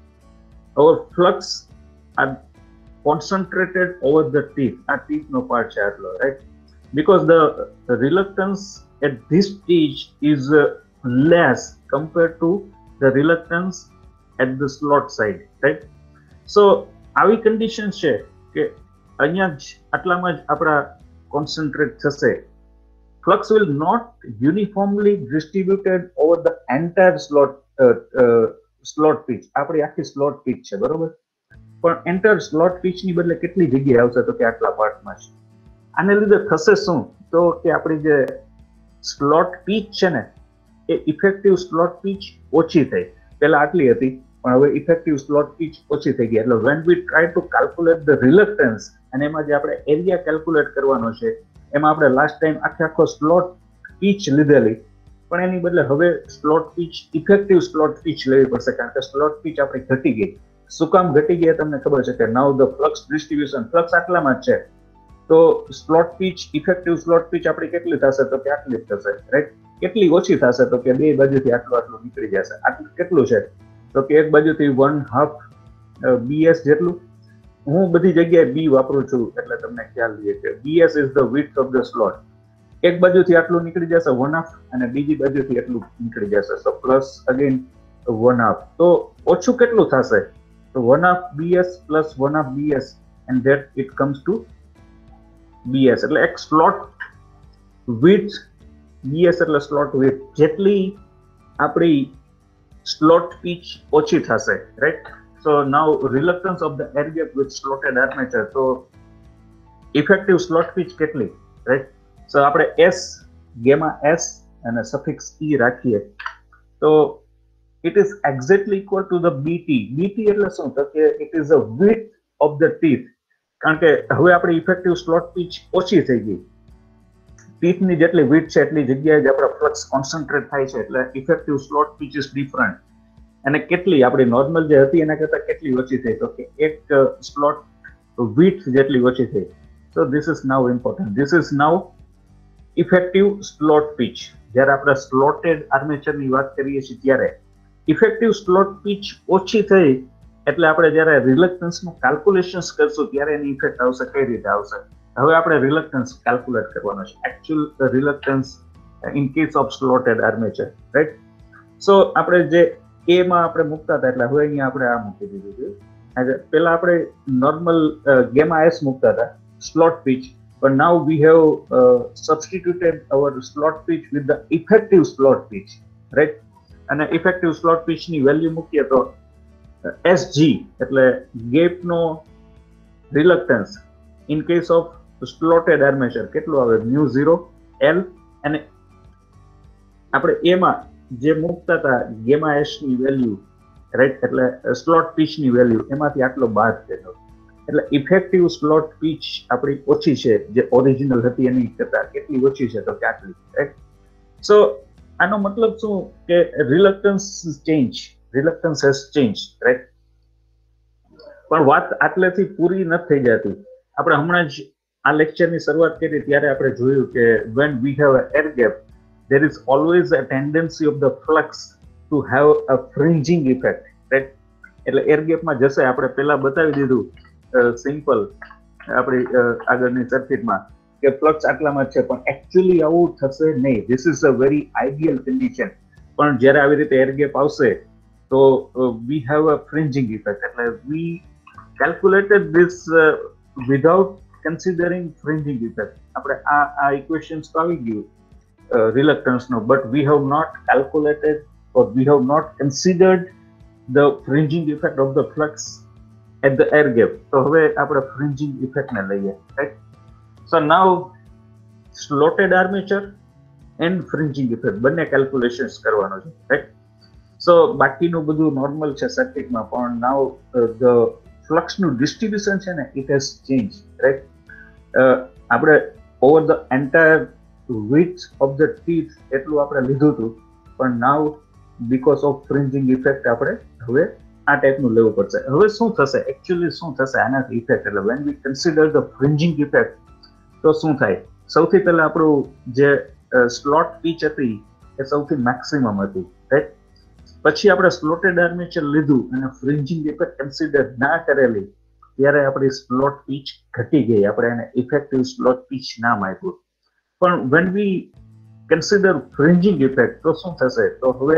our flux are concentrated over the teeth. આ teethનો પાર્ટ છે આટલો, right. because the, the reluctance at this stage is uh, less compared to the reluctance at the slot side, right. so આવી condition છે કે અહીંયા જ આટલામાં જ આપણા કોન્સન્ટ્રેટ થશે. flux will not uniformly distributed over the entire slot uh, uh, slot pitch. આપણી આખી સ્લોટ પીચ છે બરોબર, પણ એન્ટર સ્લોટ પીચ ની બદલે કેટલી જગ્યાએ આવશે તો કે આટલા પાર્ટમાં છે. આને લીધે થશે શું તો કે આપણી જે સ્લોટ પીચ છે ને એ ઇફેક્ટિવ સ્લોટ પીચ ઓછી થઈ. પહેલા આટલી હતી પણ હવે ઇફેક્ટિવ સ્લોટ પીચ ઓછી થઈ ગઈ. એટલે when we try to calculate the reluctance અને એમાં જે આપણે એરિયા કેલ્ક્યુલેટ કરવાનો છે એમાં આપણે લાસ્ટ ટાઈમ આખે આખો સ્લોટ પીચ લીધેલી, પણ એની બદલે હવે slot pitch effective slot pitch લેવી પડશે કારણ કે સ્લોટ પીચ આપણી ઘટી ગઈ. શું કામ ઘટી ગઈ તમને ખબર છે કે now the flux distribution flux આટલામાં જ છે તો slot pitch effective slot pitch આપણી કેટલી થશે તો કે આટલી જ થશે, રાઈટ. કેટલી ઓછી થશે તો કે બે બાજુથી આટલું આટલું નીકળી જશે. આટલું કેટલું છે તો કે એક બાજુથી વન હાફ બીએસ જેટલું. હું બધી જગ્યાએ બી વાપરું છું એટલે તમને ખ્યાલ છે કે BS is the width of the slot. એક બાજુથી આટલું નીકળી જશે વન હાફ અને બીજી બાજુથી એટલું નીકળી જશે, so plus again one half. તો ઓછું કેટલું થશે તો one half BS plus one half BS and that it comes to BS. એટલે એક સ્લોટ વિડ્થ બીએસ એટલે સ્લોટ વિડ્થ જેટલી આપણી સ્લોટ પીચ ઓછી થશે, right. So now reluctance of the air gap with slotted armature, તો effective slot pitch કેટલી, right. So આપણે એસ ગેમા એસ અને સફિક્સ ઈ રાખીએ તો it is exactly equal to the BT. BT એટલે શું તો કે it is a width of the teeth, કારણ કે હવે આપણી ઇફેક્ટિવ સ્લોટ પીચ ઓછી થઈ ગઈ. ટીથની જેટલી વિડ્થ છે એટલી જગ્યાએ જ આપણા ફ્લક્સ કોન્સન્ટ્રેટ થાય છે એટલે effective slot pitch is different. અને કેટલી આપણી નોર્મલ જે હતી એના કરતાં કેટલી ઓછી થઈ તો કે એક સ્લોટ વિડ્થ જેટલી ઓછી થઈ. So this is now important. This is now effective slot pitch. જ્યારે આપણે સ્લોટેડ આર્મેચરની વાત કરીએ છીએ ત્યારે ઇફેક્ટિવ સ્લોટ પિચ ઓછી થઈ એટલે આપણે જ્યારે રિલક્ટન્સનું કેલ્ક્યુલેશન્સ કરશું ત્યારે એની ઇફેક્ટ આવશે. કઈ રીતે આવશે? હવે આપણે રિલક્ટન્સ કેલ્ક્યુલેટ કરવાનો છે, actual reluctance in case of slotted armature, right? So આપણે જે એ માં આપણે મૂકતા હતા એટલે હવે અહીંયા આપણે આ મૂકી દીધું છે. પહેલા આપણે નોર્મલ ગેમા એસ મૂકતા હતા slot pitch, but now we have uh, substituted our slot pitch with the effective slot pitch, right? And effective slot pitch ની વેલ્યુ મૂકીએ તો S G એટલે gap no reluctance in case of slotted armature કેટલું આવે? mu zero L. અને આપણે એમાં જે મૂકતા હતા gamma S ની વેલ્યુ, રાઈટ? એટલે સ્લોટ પિચ ની વેલ્યુ એમાંથી આટલો બાદ થયો એટલે ઇફેક્ટિવ સ્લોટ પિચ આપણી ઓછી છે, જે ઓરિજિનલ હતી એની કરતા કેટલી ઓછી છે? તો કે આટલી, રાઈટ? સો આનો મતલબ શું કે reluctance change, reluctance has change, right? પણ વાત આટલેથી પૂરી નથી થઈ જતી. આપણે હમણાં જ આ લેક્ચરની શરૂઆત કરી ત્યારે આપણે જોયું કે when we have an air gap there is always a tendency of the flux to have a fringing effect, right? એટલે એર ગેપમાં જશે. આપણે પહેલા બતાવી દીધું સિમ્પલ આપણી આગળની સર્કિટમાં કે ફ્લક્સ આટલામાં છે, પણ એકચ્યુઅલી આવું થશે નહીં. This is a very ideal condition. પણ જ્યારે આવી રીતે એર ગેપ આવશે તો we have a fringing effect. એટલે we calculated this without considering fringing effect. આપણે આ આ ઇક્વેશન્સ તો આવી ગયું રિલક્ટન્સનો, but we have not calculated or we have not considered the fringing effect of the flux at the air gap. તો હવે આપણે ફ્રિન્જિંગ ઇફેક્ટ ને લઈએ, right? So now slotted armature and fringing effect બંને કેલ્ક્યુલેશન્સ કરવાનો છે, રાઈટ? સો બાકીનું બધું નોર્મલ છે સર્કિટમાં, પણ નાઉ ધ ફ્લક્સનું ડિસ્ટ્રીબ્યુશન છે ને ઇટ હેઝ ચેન્જ, રાઈટ? આપણે over the entire width of the teeth એટલું આપણે લીધું હતું, પણ now because of fringing effect આપણે હવે આ ટાઈપનું લેવું પડશે. હવે શું થશે? એકચ્યુઅલી શું થશે આનાથી ઇફેક્ટ? એટલે when we consider the fringing effect તો શું થાય? સૌથી પહેલા આપણું જે સ્લોટ પિચ હતી એ સૌથી મેક્સિમમ હતી, રાઈટ? પછી આપણે સ્લોટેડ આર્મેચર લીધું અને ફ્રિન્જિંગ ઇફેક્ટ કન્સિડર ના કરેલી ત્યારે આપણી સ્લોટ પિચ ઘટી ગઈ. આપણે એને ઇફેક્ટિવ સ્લોટ પિચ નામ આપ્યું. પણ when we consider fringing effect તો શું થશે? તો હવે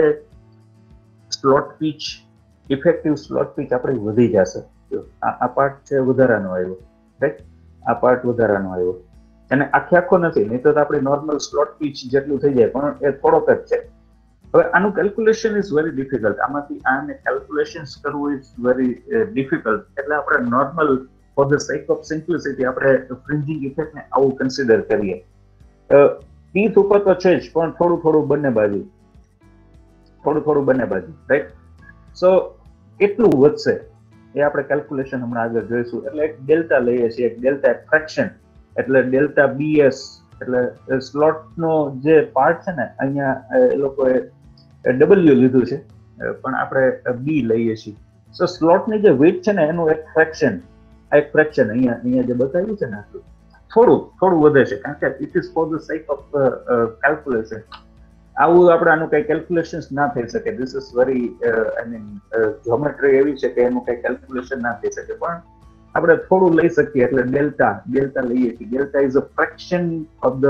slot pitch effective slot pitch આપણી વધી જશે. આ પાર્ટ છે વધારાનો આવ્યો, રાઈટ? આ પાર્ટ વધારાનો આવ્યો અને આખે આખો નથી, નહીં તો આપણી નોર્મલ સ્લોટ પિચ જેટલું થઈ જાય, પણ એ થોડોક જ છે. હવે આનું કેલ્ક્યુલેશન ઇઝ વેરી ડિફિકલ્ટ. આમાંથી આને કેલ્ક્યુલેશન્સ કરવું ઇઝ વેરી ડિફિકલ્ટ. એટલે આપણે normal for the sake of simplicity આપણે ફ્રિન્જિંગ ઇફેક્ટને આવું કન્સિડર કરીએ. ટીથ ઉપર તો છે જ, પણ થોડું થોડું બંને બાજુ, થોડું થોડું બંને બાજુ, રાઈટ? સો કેટલું વધશે એ આપણે કેલ્ક્યુલેશન હમણાં આગળ જોઈશું. એટલે એક ડેલ્ટા લઈએ છીએ, એક ડેલ્ટા ફ્રેક્શન, એટલે ડેલ્ટા બીએસ. એટલે સ્લોટનો જે પાર્ટ છે ને અહીંયા એ લોકોએ ડબલ્યુ લીધું છે, પણ આપણે બી લઈએ છીએ. સો સ્લોટની જે વેઇટ છે ને એનું એક ફ્રેક્શન, આ એક ફ્રેક્શન અહીંયા અહીંયા જે બતાવ્યું છે ને આટલું થોડું થોડું વધે છે, કારણ કે it is for the sake of calculation. આવું આપણે આનું કઈ કેલ્ક્યુલેશન ના થઈ શકે. This is very I mean geometry એવી છે કે એનું કઈ કેલ્ક્યુલેશન ના થઈ શકે, પણ આપણે થોડું લઈ શકીએ. એટલે ડેલ્ટા ડેલ્ટા લઈએ છીએ. Delta is a fraction of the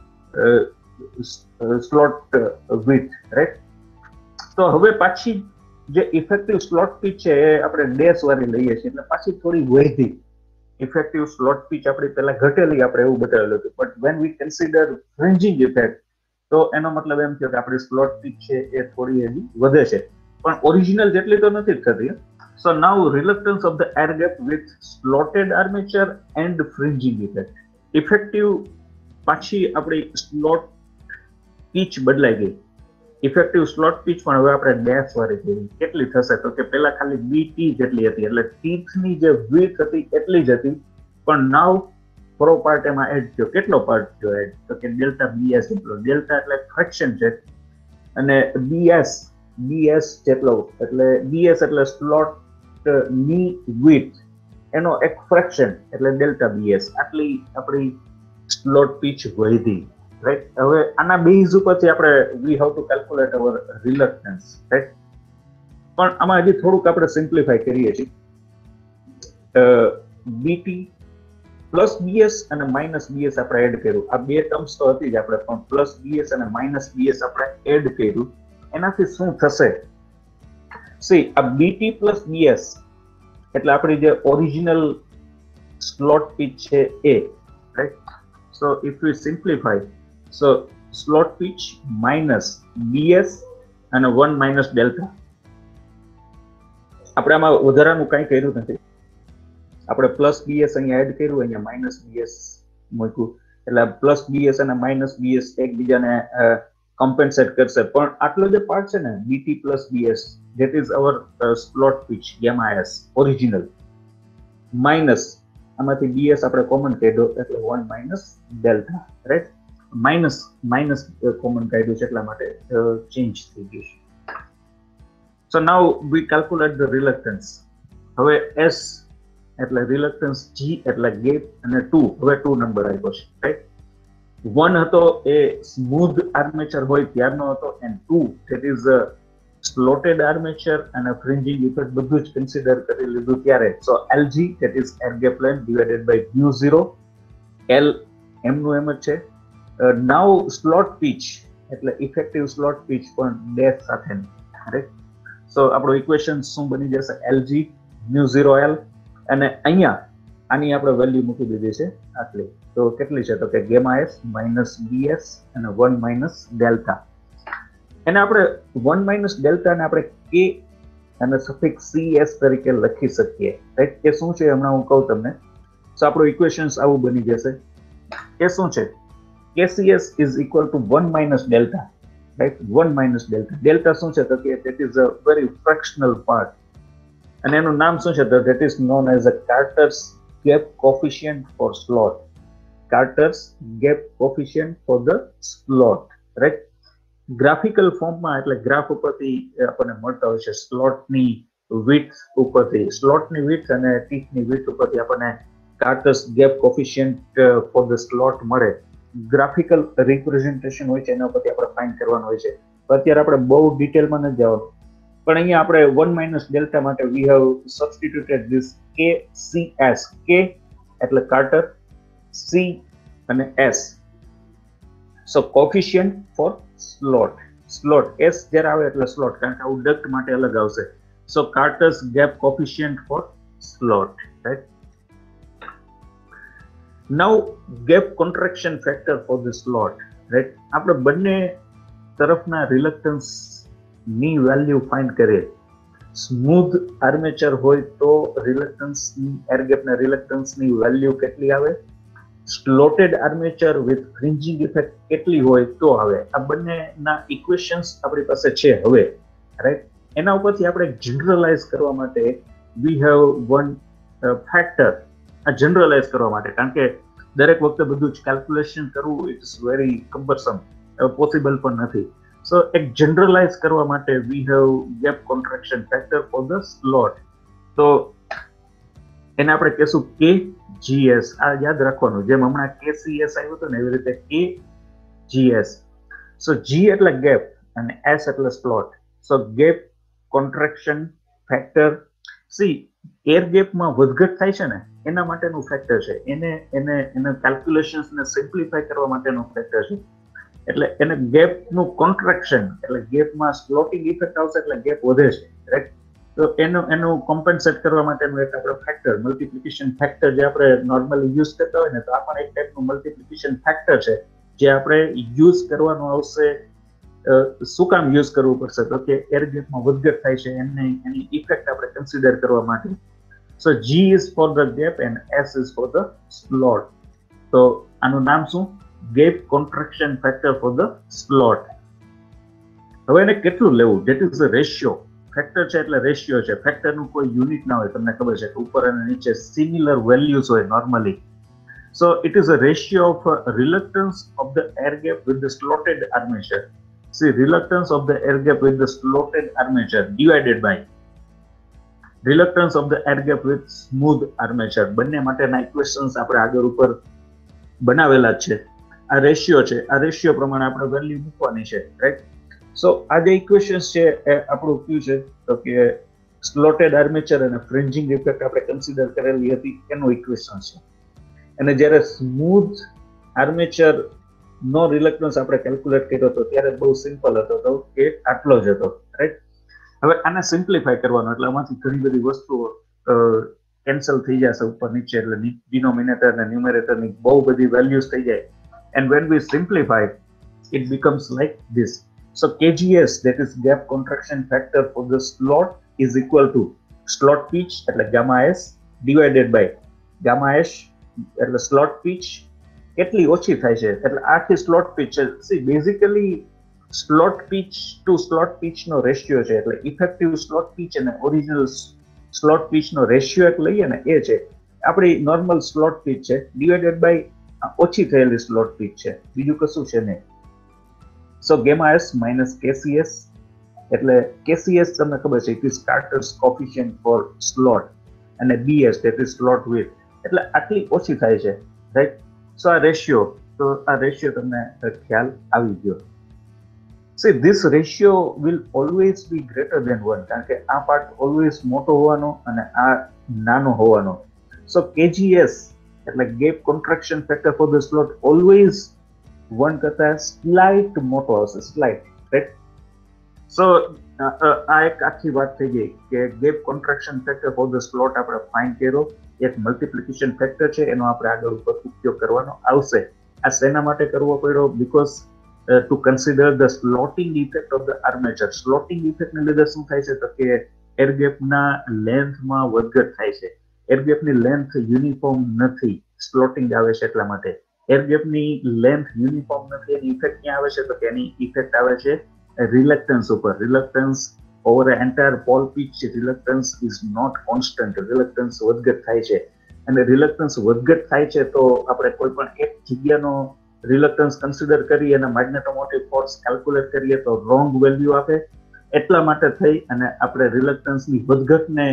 slot width, right? તો હવે પાછી જે ઇફેક્ટિવ સ્લોટ પિચ છે એ આપણે ડેશ વાળી લઈએ છીએ, એટલે પાછી થોડી વધી. ઇફેક્ટિવ સ્લોટ પિચ આપણી પહેલા ઘટેલી, આપણે એવું બતાવેલું હતું, but when we consider fringing effect તો એનો મતલબ એમ થયો કે આપણી સ્લોટ પિચ છે એ થોડી હજી વધે છે, પણ ઓરિજિનલ જેટલી તો નથી જ થતી. So now reluctance of the air gap with slotted armature and fringing effect. Effective પાછી આપણી સ્લોટ પિચ બદલાઈ ગઈ. ઇફેક્ટિવ સ્લોટ પિચ પણ હવે આપણે ડેશ વાળી કરી. કેટલી થશે? તો કે પહેલા ખાલી બી ટી જેટલી હતી, એટલે ટીથની જે વિડ્થ હતી એટલી જ હતી, પણ નાઉ થોડો પાર્ટ એમાં એડ થયો. કેટલો પાર્ટ થયો એડ? તો કે ડેલ્ટા બીએસ જેટલો. ડેલ્ટા એટલે ફ્રેક્શન છે અને બીએસ બીએસ જેટલો, એટલે બીએસ એટલે સ્લોટ ની વિડ્થ એનો એક ફ્રેક્શન એટલે ડેલ્ટા બીએસ, આટલી આપણી સ્લોટ પીચ વધી, રાઈટ. હવે આના બેઝ ઉપરથી આપણે we have to calculate our reluctance, right. પણ આમાં હજી થોડુંક આપણે સિમ્પ્લિફાય કરીએ છીએ. બીટી પ્લસ બીએસ અને માઇનસ બીએસ આપણે એડ કર્યું, આ બે ટર્મ્સ તો હતી જ આપણે, પણ પ્લસ બીએસ અને માઇનસ બીએસ આપણે એડ કર્યું. એનાથી શું થશે? સી, આ બીટી પ્લસ બીએસ એટલે આપણી જે ઓરિજિનલ સ્લોટ પીચ છે એ, right. So if you simplify, so slot pitch minus BS અને વન માઇનસ ડેલ્ટા. આપણે આમાં વધારાનું કંઈ કર્યું નથી, આપણે પ્લસ બીએસ અહીંયા એડ કર્યું, અહીંયા માઇનસ બીએસ મૂક્યું, એટલે પ્લસ બીએસ અને માઇનસ બીએસ એકબીજાને કમ્પેન્સેટ કરશે. પણ આટલો જે પાર્ટ છે ને, BT plus BS, that is our slot pitch gamma S original, minus આમાંથી બીએસ આપણે કોમન કાઢ્યો એટલે one minus delta, right. Minus minus common કાઢ્યું છે એટલા માટે ચેન્જ થઈ ગયું છે. So now we calculate the reluctance. હવે એસ એટલે રિલક્ટન્સ, જી એટલે ગેપ, અને ટુ, હવે ટુ નંબર આવ્યો છે, રાઈટ. વન હતો એ સ્મૂધ આર્મેચર હોય ત્યારનો હતો, and to that is slotted armature અને ફ્રિન્જિંગ ઇફેક્ટ બધું જ કન્સિડર કરી લીધું ત્યારે. So LG that is air gap length divided by mu zero, L એમનું એમ જ છે. નાઉ સ્લોટ પીચ એટલે ઇફેક્ટિવ સ્લોટ પીચ પણ ડેશ સાથેની, રાઈટ. સો આપણું ઇક્વેશન શું બની જશે? એલજી મ્યુ ઝીરો એલ, અને અહીંયા આની આપણે વેલ્યુ મૂકી દીધી છે આટલી. તો કેટલી છે? તો કે ગેમા એસ માઇનસ બીએસ અને વન માઇનસ ડેલ્ટા. એને આપણે વન માઇનસ ડેલ્ટા ને આપણે કે અને સફિક્સ સી એસ તરીકે લખી શકીએ, રાઈટ. એ શું છે હમણાં હું કહું તમને. સો આપણું ઇક્વેશન્સ આવું બની જશે. એ શું છે? KCS is equal to one minus delta, right. One minus delta. Delta શું છે? તો કે that is a very fractional part, અને એનું નામ શું છે? તો that is known as a Carter's gap coefficient for slot. Carter's gap coefficient for the slot, right. Graphical ફોર્મમાં એટલે ગ્રાફ ઉપરથી આપણને મળતા હોય છે સ્લોટની વિડ્થ ઉપરથી, સ્લોટની વિડ્થ અને ટીથની વિડ્થ ઉપરથી આપણને Carter's gap coefficient for the slot મળે. ગ્રાફિકલ રિપ્રેઝન્ટેશન હોય છે, એના ઉપરથી આપણે ફાઇન્ડ કરવાનું હોય છે. અત્યારે આપણે બહુ ડિટેલમાં નથી જવાનું, પણ અહીંયા આપણે વન માઇનસ ડેલ્ટા માટે we have substituted this K C S. K એટલે કાર્ટર, સી અને S, so coefficient for slot. Slot S જ્યારે આવે એટલે સ્લોટ, કારણ કે આવું ડક્ટ માટે અલગ આવશે. So Carter's gap coefficient for slot, right. Now gap contraction factor for the slot, right. આપણે બંને તરફના રિલક્ટન્સ ની વેલ્યુ ફાઇન્ડ કરીએ. સ્મૂધ આર્મેચર હોય તો રિલક્ટન્સની એર ગેપના રિલક્ટન્સની વેલ્યુ કેટલી આવે? Slotted armature with fringing effect કેટલી હોય તો આવે? આ બંનેના ઇક્વેશન્સ આપણી પાસે છે હવે, રાઈટ. એના ઉપરથી આપણે જનરલાઇઝ કરવા માટે વી હેવ વન ફેક્ટર. આ જનરલાઇઝ કરવા માટે, કારણ કે દરેક વખતે બધું જ કેલ્ક્યુલેશન કરવું ઇટ્સ વેરી કમ્બરસમ, પોસિબલ પણ નથી. સો એક જનરલાઇઝ કરવા માટે we have gap contraction factor for the slot. તો એને આપણે કહેશું કે જીએસ. આ યાદ રાખવાનું, જેમ હમણાં કે સીએસ આવ્યું હતું ને એવી રીતે કે જીએસ. સો જી એટલે ગેપ અને એસ એટલે slot. So gap contraction factor. See, air ગેપમાં વધઘટ થાય છે ને એના માટેનું ફેક્ટર છે. એને એને એને કેલ્ક્યુલેશન્સને સિમ્પ્લિફાય કરવા માટેનું ફેક્ટર છે. એટલે એને ગેપનું કોન્ટ્રેક્શન એટલે ગેપમાં સ્લોટિંગ ઇફેક્ટ આવશે એટલે ગેપ વધે છે, રાઈટ. તો એનું એનું કોમ્પેન્સેટ કરવા માટેનું એક આપણે ફેક્ટર, મલ્ટિપ્લિકેશન ફેક્ટર જે આપણે નોર્મલી યુઝ કરતા હોય ને, તો આ પણ એક ટાઈપનું મલ્ટિપ્લિકેશન ફેક્ટર છે જે આપણે યુઝ કરવાનું આવશે. શું કામ યુઝ કરવું પડશે? તો કે એર ગેપમાં વધઘટ થાય છે એની એની ઇફેક્ટ આપણે કન્સિડર કરવા માટે. So G is for the gap and S is for the slot. તો આનું નામ શું? Gap contraction factor for the slot. હવે એને કેટલું લેવું? That is a ratio. Factor છે એટલે રેશિયો છે. ફેક્ટરનું કોઈ યુનિટ ના હોય, તમને ખબર છે કે ઉપર અને નીચે સિમિલર વેલ્યુઝ હોય normally. So it is a ratio of reluctance of the air gap with the slotted armature. See, reluctance of the air gap with the slotted armature divided by reluctance of the air gap with smooth armature બંને માટેના equations આપણે આગળ ઉપર બનાવેલા છે. આ ratio છે, આ રેશિયો પ્રમાણે આપણે વેલ્યુ મૂકવાની છે, રાઈટ. સો આ જે ઇક્વેશન્સ છે એ આપણું કયું છે તો કે સ્લોટેડ આર્મેચર અને ફ્રિન્જિંગ ઇફેક્ટ આપણે કન્સિડર કરેલી હતી એનું ઇક્વેશન છે. અને જ્યારે સ્મૂથ આર્મેચર નો રિલક્ટન્સ આપણે કેલ્ક્યુલેટ કર્યો હતો ત્યારે બહુ સિમ્પલ હતો તો કે આટલો જ હતો, રાઈટ. હવે આને સિમ્પ્લિફાય કરવાનો એટલે આમાંથી ઘણી બધી વસ્તુઓ કેન્સલ થઈ જશે ઉપર નીચે, એટલે ડિનોમિનેટર અને ન્યુમેરેટરની બહુ બધી વેલ્યુઝ થઈ જાય. And when we simplify it becomes like this. So K G S, that is gap contraction factor for the slot, is equal to slot pitch એટલે gamma s divided by gamma s એટલે slot pitch કેટલી ઓછી થાય છે એટલે આખી slot pitch છે. See basically slot pitch to slot pitch નો રેશિયો છે એટલે ઇફેક્ટિવ slot pitch અને ઓરિજિનલ slot pitch નો રેશિયો એક લઈએ ને એ છે આપણી નોર્મલ slot pitch છે ડિવાઇડેડ બાય ઓછી થયેલી slot pitch છે, બીજું કશું છે નહીં. So gamma s minus K C S એટલે K C S તમને ખબર છે it is Carter's coefficient for slot અને B S that is slot width એટલે આટલી ઓછી થાય છે, રાઈટ. સો આ રેશિયો તો આ રેશિયો તમને ખ્યાલ આવી ગયો. See this ratio will always be greater than one કારણ કે આ પાર્ટ ઓલવેઝ મોટો હોવાનો અને આ નાનો હોવાનો. So K G S એટલે gap contraction factor for the slot always one કરતા સ્લાઇટ મોટો હશે, સ્લાઇટ, રાઈટ. સો આ એક આખી વાત થઈ ગઈ કે gap contraction factor for the slot આપણે ફાઇન્ડ કર્યો. એક મલ્ટિપ્લિકેશન ફેક્ટર છે એનો આપણે આગળ ઉપર ઉપયોગ કરવાનો આવશે. આ શેના માટે કરવો પડ્યો? Because to consider the slotting effect of the armature. Slotting ઇફેક્ટને લીધે શું થાય છે તો કે એર ગેપના લેન્થમાં વધઘટ થાય છે. એર ગેપની લેન્થ યુનિફોર્મ નથી, સ્લોટિંગ આવે છે એટલા માટે. એર ગેપની લેન્થ યુનિફોર્મ નથી, એની ઇફેક્ટ ક્યાં આવે છે તો કે એની ઇફેક્ટ આવે છે રિલક્ટન્સ ઉપર. Reluctance over entire pole pitch reluctance is not constant. Reluctance વધઘટ થાય છે અને રિલક્ટન્સ વધઘટ થાય છે તો આપણે કોઈ પણ એક જગ્યાનો રિલક્ટન્સ કન્સિડર કરીએ અને મેગ્નેટોમોટિવ ફોર્સ કેલ્ક્યુલેટ કરીએ તો રોંગ વેલ્યુ આપે. એટલા માટે થઈ અને આપણે રિલક્ટન્સની વધઘટને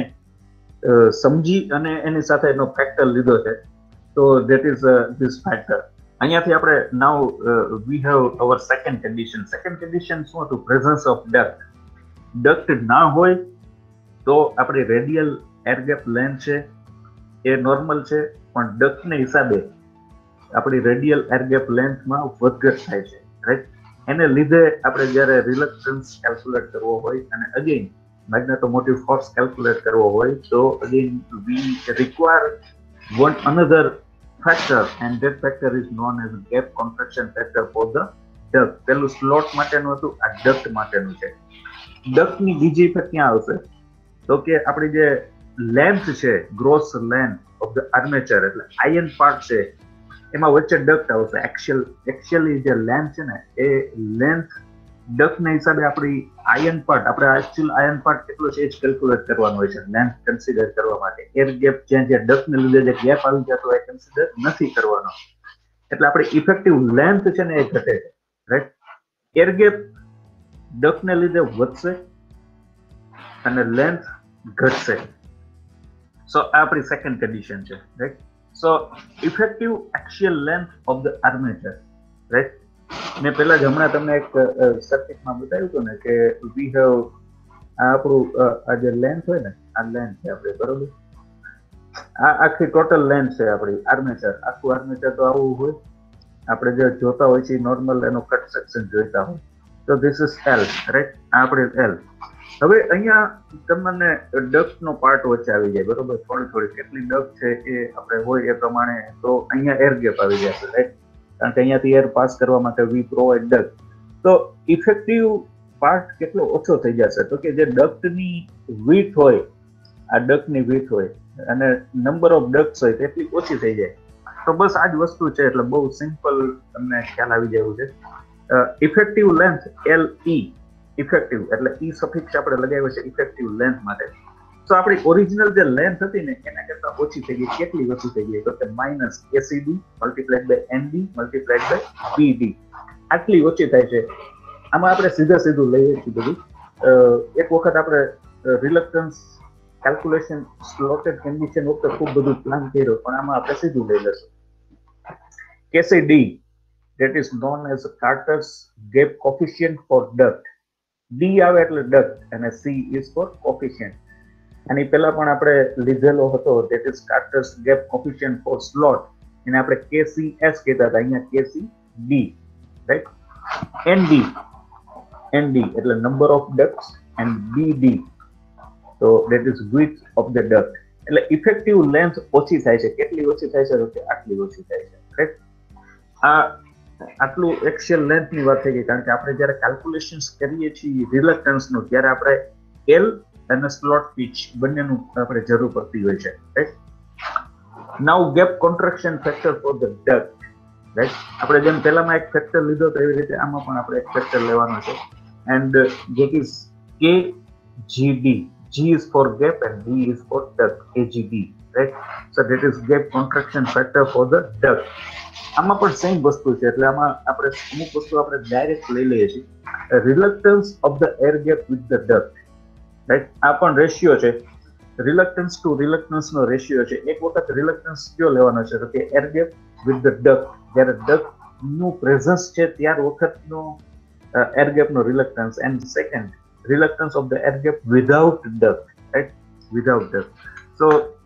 સમજી અને એની સાથે એનો ફેક્ટર લીધો છે. So that is uh, this factor. અહીંયાથી આપણે now uh, we have our second condition. Second condition શું હતું? Presence of duct. Duct ના હોય તો આપણી રેડિયલ એર ગેપ લેન્થ છે એ નોર્મલ છે પણ ડક્ટને હિસાબે આપણી રેડિયલ એર ગેપ લેન્થમાં વધઘટ થાય છે, રાઈટ. એને લીધે આપણે જ્યારે રિલક્ટન્સ કેલ્ક્યુલેટ કરવો હોય અને અગેન મેગ્નેટોમોટિવ ફોર્સ કેલ્ક્યુલેટ કરવો હોય તો again we require one another factor and that factor is known as gap contraction factor for the duct. પેલું સ્લોટ માટેનું હતું, આ ડક્ટ માટેનું છે. ડક્ટની બીજી ઇફેક્ટ ક્યાં આવશે તો કે આપણી જે લેન્થ છે gross length of the armature એટલે આયન પાર્ટ છે એમાં વચ્ચે ડક્ટ આવશે. એક્ચ્યુઅલ એક્ચ્યુઅલી જે લેન્થ છે ને એ લેન્થ ડક્ટના હિસાબે આપણી આયન પાર્ટ આપણે એકચ્યુઅલ આયન પાર્ટ કેટલો છે એ જ કેલ્ક્યુલેટ કરવાનો હોય છે લેન્થ કન્સિડર કરવા માટે. એર ગેપ જ્યાં જ્યાં ડક્ટને લીધે જે ગેપ આવી જતો એ કન્સિડર નથી કરવાનો. એટલે આપણે ઇફેક્ટિવ લેન્થ છે ને એ ઘટે છે, રાઈટ. એર ગેપ ડક્ટને લીધે વધશે અને લેન્થ ઘટશે. સો આ આપણી સેકન્ડ કન્ડિશન છે, right. So effective axial length of the armature, right. મેં પહેલા જ હમણાં તમને એક સર્કિટમાં બતાવ્યું હતું ને કે વી હેવ આ આપણું આ જે લેન્થ હોય ને આ લેન્થ છે આપણે, બરોબર. આ આખી ટોટલ લેન્થ છે આપણી આર્મેચર. આખું આર્મેચર તો આવું હોય આપણે જે જોતા હોય છે નોર્મલ એનો કટ સેક્શન જોઈતા હોય તો ધીસ ઇઝ એલ, રાઈટ. આ આપણે એલ. હવે અહીંયા તમને ડક્ટનો પાર્ટ વચ્ચે આવી જાય, બરોબર. થોડી થોડી કેટલી ડક્ટ છે એ આપણે હોય એ પ્રમાણે તો અહીંયા એર ગેપ આવી જશે, રાઈટ. કારણ કે અહીંયાથી એર પાસ કરવા માટે વી પ્રોવાઇડ ડક્ટ. તો ઇફેક્ટિવ પાર્ટ કેટલો ઓછો થઈ જશે તો કે જે ડક્ટની વિડ્થ હોય આ ડક્ટની વિડ્થ હોય અને નંબર ઓફ ડક્ટ્સ હોય તેટલી ઓછી થઈ જાય. તો બસ આ જ વસ્તુ છે એટલે બહુ સિમ્પલ તમને ખ્યાલ આવી જાય છે. Effective length L E effective એટલે ઈ સફિક્સ આપણે લગાવ્યો છે ઇફેક્ટિવ લેન્થ માટે. તો આપણી ઓરિજિનલ જે લેન્થ હતી ને એના કરતા ઓછી થઈ ગઈ. કેટલી ઓછી થઈ ગઈ તો કે minus ACD multiplied by ND multiplied by BD આટલી ઓછી થાય છે. આમાં આપણે સીધા સીધું લઈએ છીએ બધું. એક વખત આપણે રિલક્ટન્સ કેલ્ક્યુલેશન સ્લોટેડ કન્ડિશન વખતે ખૂબ બધું પ્લાન કર્યો, પણ આમાં આપણે સીધું લઈ લેશું. કેસીડી that is known as Carter's gap coefficient for duct. D આવે એટલે duct અને C is for coefficient. આની પહેલા પણ આપણે લીધેલો હતો that is Carter's gap coefficient for slot, એને આપણે K C S કહેતા હતા, અહીંયા K C D, right? N D N D એટલે number of ducts and B D so that is width of the duct. એટલે effective length ઓછી થાય છે. કેટલી ઓછી થાય છે? તો કે આટલી ઓછી થાય છે, right? આ આટલું એક્સિયલ લેન્થ ની વાત થઈ ગઈ, કારણ કે આપણે જ્યારે કેલ્ક્યુલેશન્સ કરીએ છીએ રિલક્ટન્સ નું, ત્યારે આપણે એલ અને સ્લોટ પીચ બંનેનું આપણે જરૂર પડતી હોય છે, right? Now gap contraction factor for the duct, right? આપણે જેમ પહેલામાં એક ફેક્ટર લીધો તો એવી રીતે આમાં પણ આપણે એક ફેક્ટર લેવાનો છે, and that is K G D. G is for gap and D is for duct, K G D, right? So that is gap contraction factor for the duct. આમાં પણ સેમ વસ્તુ છે, એટલે આમાં આપણે અમુક વસ્તુ આપણે ડાયરેક્ટ લઈ લઈએ છીએ. Reluctance of the air gap with the duct, right? આ પણ રેશિયો છે, રિલક્ટન્સ ટુ રિલક્ટન્સ નો રેશિયો છે. એક વખત રિલક્ટન્સ કયો લેવાનો છે? તો કે air gap with the duct, જ્યારે ડક્ટ નું પ્રેઝન્સ છે ત્યાર વખતનો એર ગેપ નો reluctance, and second reluctance of the air gap without duct, right? Without duct. So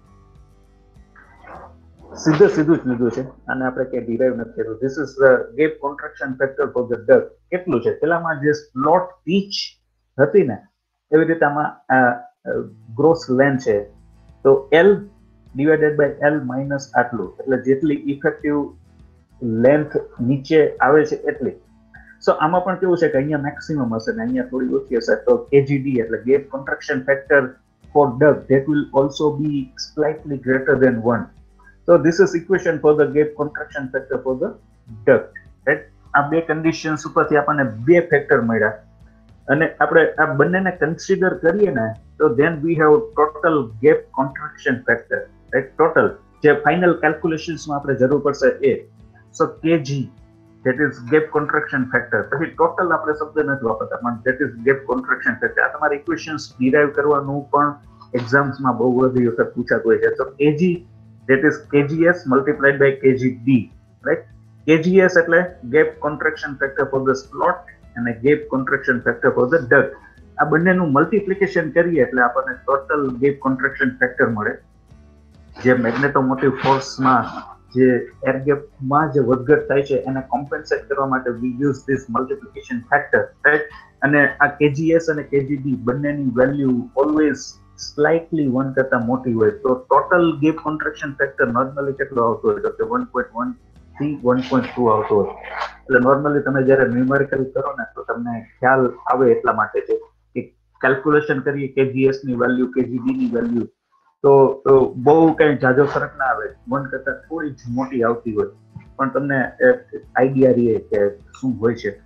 સીધે સીધું જ લીધું છે, અને આપણે કઈ ડિરાઈવ નથી કર્યું. This is the gap contraction factor for the duct. કેટલું છે? પેલામાં જે સ્લોટ પીચ હતી ને, એવી રીતે આમાં ગ્રોસ લેન્થ છે, તો L divided by L minus આટલું, એટલે જેટલી ઇફેક્ટિવ લેન્થ નીચે આવે છે એટલી. સો આમાં પણ કેવું છે કે અહીંયા મેક્સિમમ હશે ને અહીંયા થોડી ઓછી હશે, તો કેજીડી એટલે gap contraction factor for duct that will also be slightly greater than one. So this is equation for the gap contraction factor for the duct, right? આ બે કન્ડિશન્સ ઉપરથી આપણને બે ફેક્ટર મળ્યા, અને આપણે આ બંનેને કન્સિડર કરીએ ને તો then we have total gap contraction factor, right? Total જે ફાઇનલ કેલ્ક્યુલેશન્સમાં આપણે જરૂર પડશે એ. So KG that is gap contraction factor. પછી ટોટલ આપણે શબ્દ નથી વાપરતા, પણ that is gap contraction factor. આ તમારી ઇક્વેશન્સ ડિરાઈવ કરવાનું પણ એક્ઝામ્સમાં બહુ બધી વખત પૂછાતું હોય છે. તો kg that is kgs multiplied by kgd, right? kgs એટલે gap contraction factor for the slot અને gap contraction factor for the duct. આ બંનેનું મલ્ટિપ્લિકેશન કરીએ એટલે આપણને ટોટલ gap contraction factor મળે, જે મેગ્નેટોમોટિવ ફોર્સમાં જે એર ગેપમાં જે વધઘટ થાય છે એને કોમ્પેન્સેટ કરવા માટે we use this multiplication factor, right? અને આ કેજીએસ અને કેજીડી બંનેની વેલ્યુ ઓલવેઝ સ્લાઇટલી વન કરતા મોટી હોય, તો total gap contraction factor normally કેટલો આવતો હોય? તો કે વન પોઈન્ટ વન થી વન પોઈન્ટ ટુ આવતો હોય. એટલે નોર્મલી તમે જ્યારે ન્યુમેરિકલ કરો ને તો તમને ખ્યાલ આવે એટલા માટે છે કે કેલ્ક્યુલેશન કરીએ કેજીએસ ની વેલ્યુ, કેજીડી ની વેલ્યુ, તો બહુ કઈ જાજો ફરક ના આવે, વન કરતા થોડી જ મોટી આવતી હોય, પણ તમને આઈડિયા રહે કે શું હોય છે.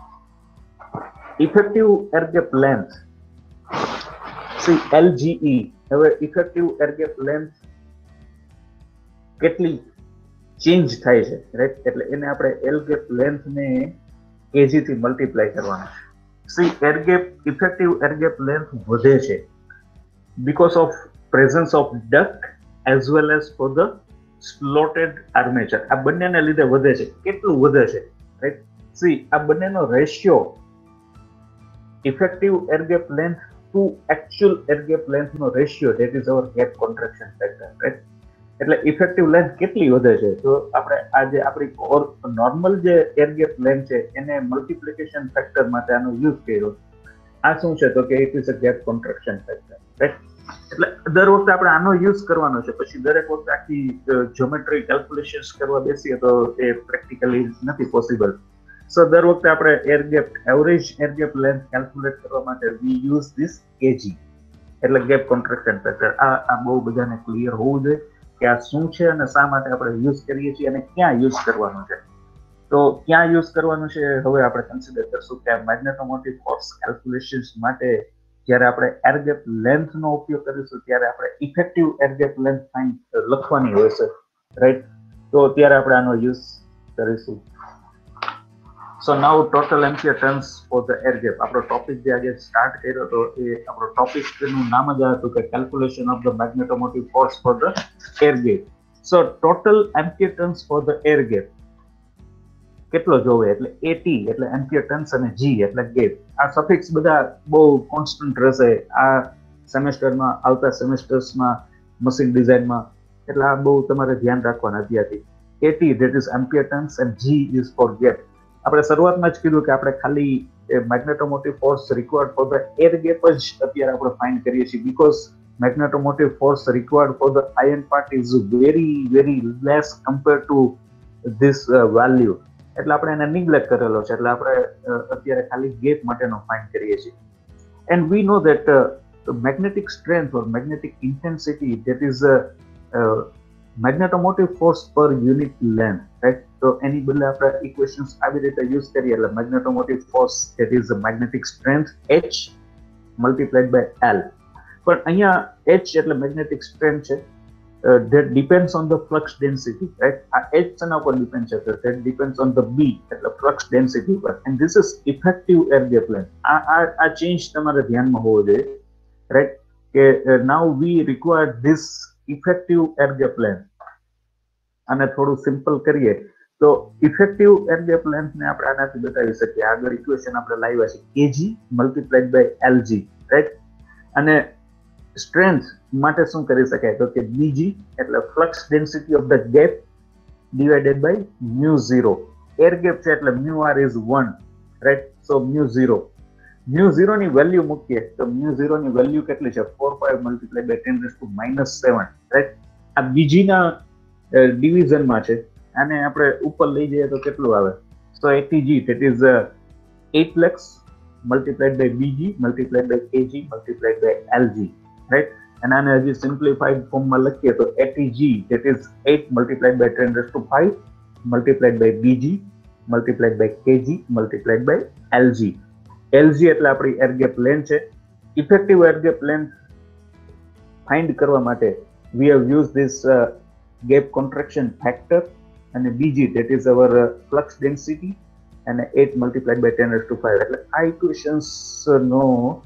Effective air gap length, see LGE. હવે ઇફેક્ટિવ એર ગેપ લેન્થ કેટલી ચેન્જ થાય છે, રાઈટ? એટલે એને આપણે એર ગેપ લેન્થ ને કેજી થી મલ્ટીપ્લાય કરવાનું છે. See air gap, effective air gap length વધે છે because of presence of duct as well as for the slotted armature. આ બંનેને લીધે વધે છે. કેટલું વધે છે, રાઈટ? સી આ બંનેનો ratio effective air gap length to actual air gap length નો ratio, that is our gap contraction factor, right? એટલે ઇફેક્ટિવ લેન્થ કેટલી વધે છે, તો આપણે આ જે આપણી નોર્મલ જે એર ગેપ લેન્થ છે એને મલ્ટિપ્લિકેશન ફેક્ટર માટે આનો યુઝ કર્યો. આ શું છે? તો કે it is a gap contraction factor, right? એટલે દર વખતે આપણે આનો યુઝ કરવાનો છે. પછી દરેક વખતે આખી જ્યોમેટ્રી કેલ્ક્યુલેશન્સ કરવા બેસીએ તો એ પ્રેક્ટિકલી નથી પોસિબલ. સો દર વખતે આપણે air gap, average air gap length calculate કરવા માટે વી યુઝ ધીસ કેજી, એટલે ગેપ કોન્ટ્રાક્શન ફેક્ટર. આ આ બહુ બધાને ક્લિયર હોવું જોઈએ કે આ શું છે અને શા માટે આપણે યુઝ કરીએ છીએ અને ક્યાં યુઝ કરવાનું છે. તો ક્યાં યુઝ કરવાનું છે હવે આપણે કન્સિડર કરશું કે મેગ્નેટોમોટિવ ફોર્સ કેલ્ક્યુલેશન્સ માટે જ્યારે આપણે એર ગેપ લેન્થ નો ઉપયોગ કરીશું ત્યારે આપણે effective air gap length find લખવાની હોય છે, રાઈટ? તો ત્યારે આપણે આનો યુઝ કરીશું. So now total ampere turns for the air gap. આપણો ટોપિક જે આજે સ્ટાર્ટ કર્યો હતો એ આપણો ટોપિકનું નામ જ હતું કે calculation of the magnetomotive force for the air gap. So total ampere turns for the air gap કેટલો જોવે એટલે એટી એટલે એમ્પિયર ટર્ન્સ અને જી એટલે ગેપ. આ સફિક્સ બધા બહુ કોન્સ્ટન્ટ રહેશે આ સેમેસ્ટરમાં, આવતા સેમેસ્ટર્સમાં, મશીન ડિઝાઇનમાં, એટલે આ બહુ તમારે ધ્યાન રાખવાના અત્યારથી. AT that is ampere turns and G is for gap. આપણે શરૂઆતમાં જ કીધું કે આપણે ખાલી magnetomotive force required for the air gap જ અત્યારે આપણે ફાઇન્ડ કરીએ છીએ, because magnetomotive force required for the iron part is very very less compare to this value. એટલે આપણે એને નિગ્લેક્ટ કરેલો છે, એટલે આપણે અત્યારે ખાલી ગેપ માટેનો ફાઇન્ડ કરીએ છીએ. And we know that magnetic strength or magnetic intensity that is magnetomotive force per unit length, right? તો એની બદલે આપણે ઇક્વેશન્સ આવી રીતે યુઝ કરીએ એટલે magnetomotive force that is magnetic strength H multiplied by L. પણ અહીંયા એચ એટલે મેગ્નેટિક સ્ટ્રેન્થ છે, that depends on the flux density, right? આ એચ શેના ઉપર ડિપેન્ડ છે? That depends on the B એટલે ફ્લક્સ ડેન્સિટી ઉપર. And this is effective air gap length. આ આ ચેન્જ તમારે ધ્યાનમાં હોવો જોઈએ, રાઈટ? કે now we require this effective air gap length. આને થોડું સિમ્પલ કરીએ તો ઇફેક્ટિવ એર ગેપ લેન્થને આપણે આનાથી બતાવી શકીએ. આગળ ઇક્વેશન આપણે લાવ્યા છે KG multiplied by LG, right? અને સ્ટ્રેન્થ માટે શું કરી શકાય તો કે બીજી એટલે flux density of the gap divided by mu zero. Air gap છે એટલે mu R is one, right? So mu zero mu zero ની વેલ્યુ મૂકીએ તો મ્યુ ઝીરો ની વેલ્યુ કેટલી છે? Four five multiplied by ten raise to minus seven, right? આ બીજીના ડિવિઝનમાં છે. આને આપણે ઉપર લઈ જઈએ તો કેટલું આવે? So ATG that is eight lakhs multiplied by BG multiplied by KG multiplied by LG, right? અને આને હજી સિમ્પ્લિફાઈડ ફોર્મમાં લખીએ તો ATG that is eight multiplied by ten raise to five multiplied by BG multiplied by KG multiplied by LG. LG એટલે આપણી air gap length છે. Effective air gap length find કરવા માટે we have use this gap contraction factor અને BG that is our flux density અને eight multiplied by ten raise to five. એટલે આ ઇક્વેશન્સનો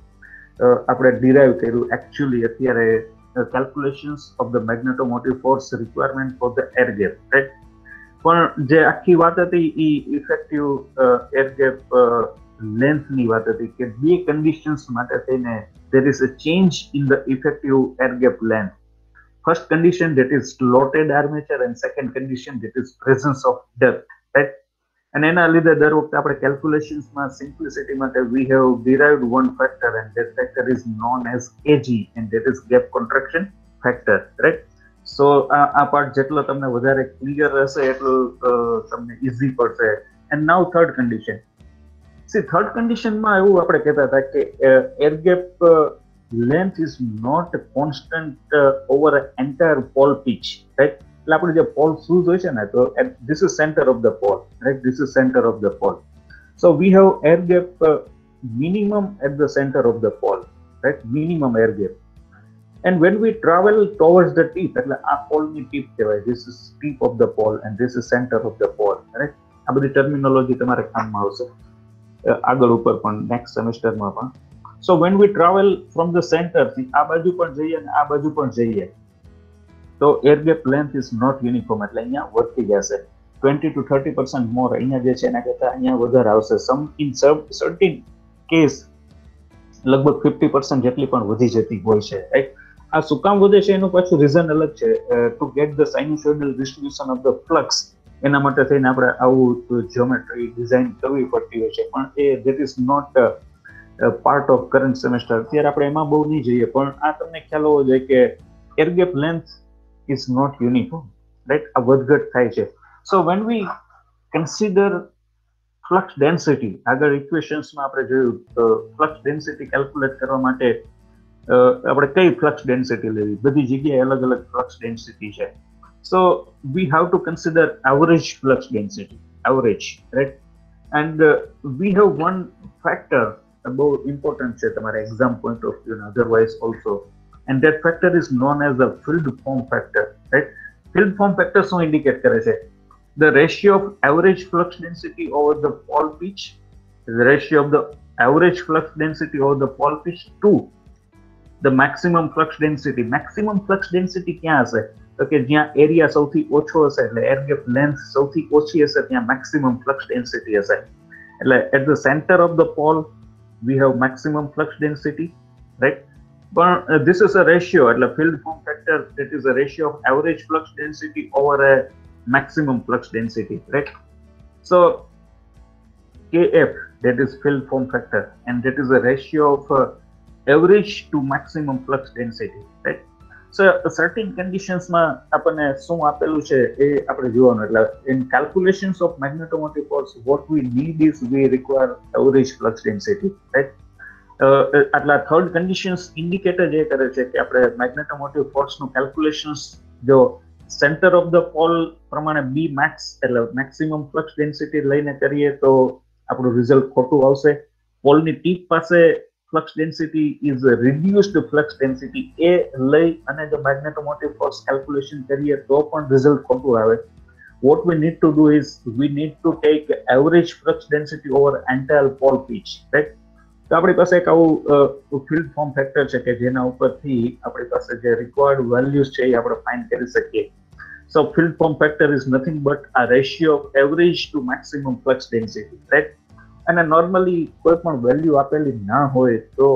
આપણે ડિરાઈવ કર્યું એકચ્યુઅલી અત્યારે calculations of the magnetomotive force requirement for the air gap, right? પણ જે આખી વાત હતી એ ઇફેક્ટિવ એર ગેપ લેન્થની વાત હતી કે બે કન્ડિશન્સ માટે થઈને there is a change in the effective air gap length. First condition that is slotted armature and second condition that is presence of depth, right? And એના લીધે દર વખતે આપણે કેલ્ક્યુલેશન્સમાં સિમ્પ્લિસિટી માટે we have derived one factor and that factor is known as K G and that is gap contraction factor, right? So આ part જેટલો તમને વધારે ક્લિયર રહેશે એટલું તમને ઈઝી પડશે. And now third condition. See, third condition માં એવું આપણે કહેતા હતા કે air gap length is not constant uh, over an entire pole pitch, right? એટલે આપણે જે પોલ શૂઝ હોય છે ને તો this is center of the pole, right? This is center of the pole. So we have air gap uh, minimum at the center of the pole, right? Minimum air gap. And when we travel towards the tip, એટલે આ પોલની tip કહેવાય. This is tip of the pole and this is center of the pole, right? આ બધી terminology તમારે કામમાં આવશે આગળ ઉપર પણ નેક્સ્ટ સેમેસ્ટરમાં પણ. So when we travel from the centre થી આ બાજુ પણ જઈએ અને આ બાજુ પણ જઈએ તો air gap length is not uniform, એટલે અહીંયા વધતી જશે twenty two thirty percent more. અહીંયા જે છે એના કરતાં અહીંયા વધારે આવશે. સમ ઇન સર્ટીન કેસ લગભગ ફિફ્ટી પર્સન્ટ જેટલી પણ વધી જતી હોય છે, રાઈટ? આ શું કામ વધે છે એનું પાછું રીઝન અલગ છે. To get the sinusoidal distribution of the flux એના માટે થઈને આપણે આવું જ્યોમેટ્રી ડિઝાઇન કરવી પડતી હોય છે, પણ એ that is not part of current semester. અત્યારે આપણે એમાં બહુ નહીં જઈએ, પણ આ તમને ખ્યાલ હોવો જોઈએ કે air gap length is not uniform, right? આ વધઘટ થાય છે. So when we consider flux density, આગળ ઇક્વેશન્સમાં આપણે જોયું ફ્લક્સ ડેન્સિટી કેલ્ક્યુલેટ કરવા માટે આપણે કઈ ફ્લક્સ ડેન્સિટી લેવી? બધી જગ્યાએ અલગ અલગ ફ્લક્સ ડેન્સિટી છે. So we have to consider average flux density, average, right? And uh, we have one factor about important છે તમારા exam point of view and otherwise also, and that factor is known as the field form factor, right? Field form factor શું indicate કરે છે? the ratio of average flux density over the pole pitch, the ratio of the average flux density over the pole pitch to the maximum flux density. Maximum flux density ક્યાં હશે? તો કે જ્યાં area સૌથી ઓછો હશે, એટલે એર ગેપ લેન્થ સૌથી ઓછી હશે, ત્યાં maximum flux density હશે. એટલે at the center of the pole we have maximum flux density, right? But uh, this is a ratio, એટલે field form factor, that is a ratio of average flux density over a maximum flux density, right? So K F, that is field form factor, and that is a ratio of uh, average to maximum flux density, right? So certain conditions માં આપણને શું આપેલું છે એ આપણે જોવાનું. એટલે in calculations of magnetomotive force, what we need is we require average flux density, right? આટલા third conditions indicator જે કરે છે કે આપણે મેગ્નેટોમોટિવ ફોર્સનું કેલ્ક્યુલેશન્સ જો સેન્ટર ઓફ ધ પોલ પ્રમાણે બી મેક્સ એટલે મેક્સિમમ ફ્લક્સ ડેન્સિટી લઈને કરીએ તો આપણું રિઝલ્ટ ખોટું આવશે. પોલની ટીપ પાસે flux density is reduced flux density એ લઈ અને જો મેગ્નેટોમોટિવ ફોર્સ કેલ્ક્યુલેશન કરીએ તો પણ રિઝલ્ટ ખોટું આવે. What we need to do is we need to take average flux density over entire pole pitch, right? તો આપણી પાસે એક આવું ફિલ્ડ ફોર્મ ફેક્ટર છે કે જેના ઉપરથી આપણી પાસે જે રિક્વાયર્ડ વેલ્યુઝ છે એ આપણે ફાઇન્ડ કરી શકીએ. So field form factor is nothing but આ ratio of average to maximum flux density, right? અને નોર્મલી કોઈ પણ વેલ્યુ આપેલી ના હોય તો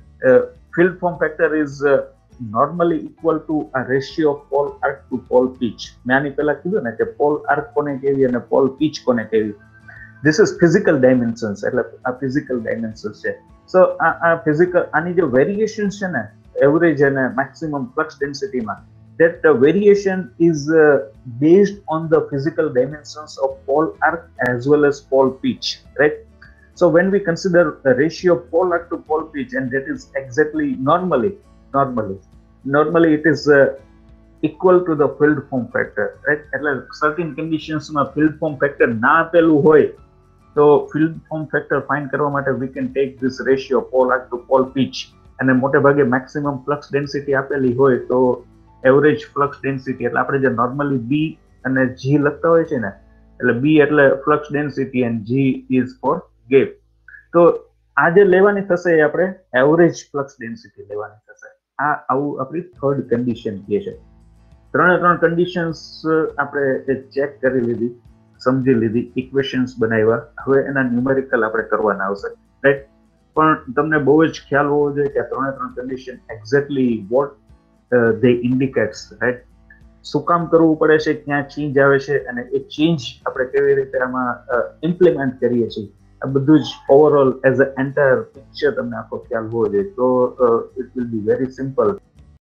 field form factor is normally equal to આ ratio of pole arc to pole pitch. મેં આની પહેલા કીધું ને કે પોલ આર્ક કોને કહેવી અને પોલ પીચ કોને કહેવી. This is physical dimensions, એટલે આ physical dimensions છે. So આ આ physical આની જે વેરિએશન છે ને એવરેજ અને મેક્સિમમ ફ્લક્સ ડેન્સિટીમાં, that uh, variation is uh, based on the physical dimensions of pole arc as well as pole pitch, right? So when we consider the ratio of pole arc to pole pitch, and that is exactly normally normally normally it is uh, equal to the field form factor, right? એટલે certain conditions માં field form factor ના આપેલું હોય તો field form factor find કરવા માટે we can take this ratio pole arc to pole pitch, અને મોટે ભાગે maximum flux density આપેલી હોય તો average flux density એટલે આપણે જે normally B અને G લખતા હોય છે ને, એટલે B એટલે flux density and G is for gap. તો આ જે લેવાની થશે એ આપણે average flux density લેવાની થશે. આ આવું આપણી થર્ડ કન્ડિશન કહે છે. ત્રણે ત્રણ કન્ડિશન્સ આપણે ચેક કરી લીધી, સમજી લીધી, ઇક્વેશન્સ બનાવ્યા. હવે એના ન્યુમેરિકલ આપણે કરવાના આવશે, રાઈટ? પણ તમને બહુ જ ખ્યાલ હોવો જોઈએ કે આ ત્રણે ત્રણ condition exactly what they indicates, right? શું કામ કરવું પડે છે, ક્યાં ચેન્જ આવે છે અને એ ચેન્જ આપણે કેવી રીતે આમાં ઇમ્પ્લિમેન્ટ કરીએ છીએ, આ બધું જ overall as a entire picture તમને આખો ખ્યાલ હોવો જોઈએ. તો it will be very simple.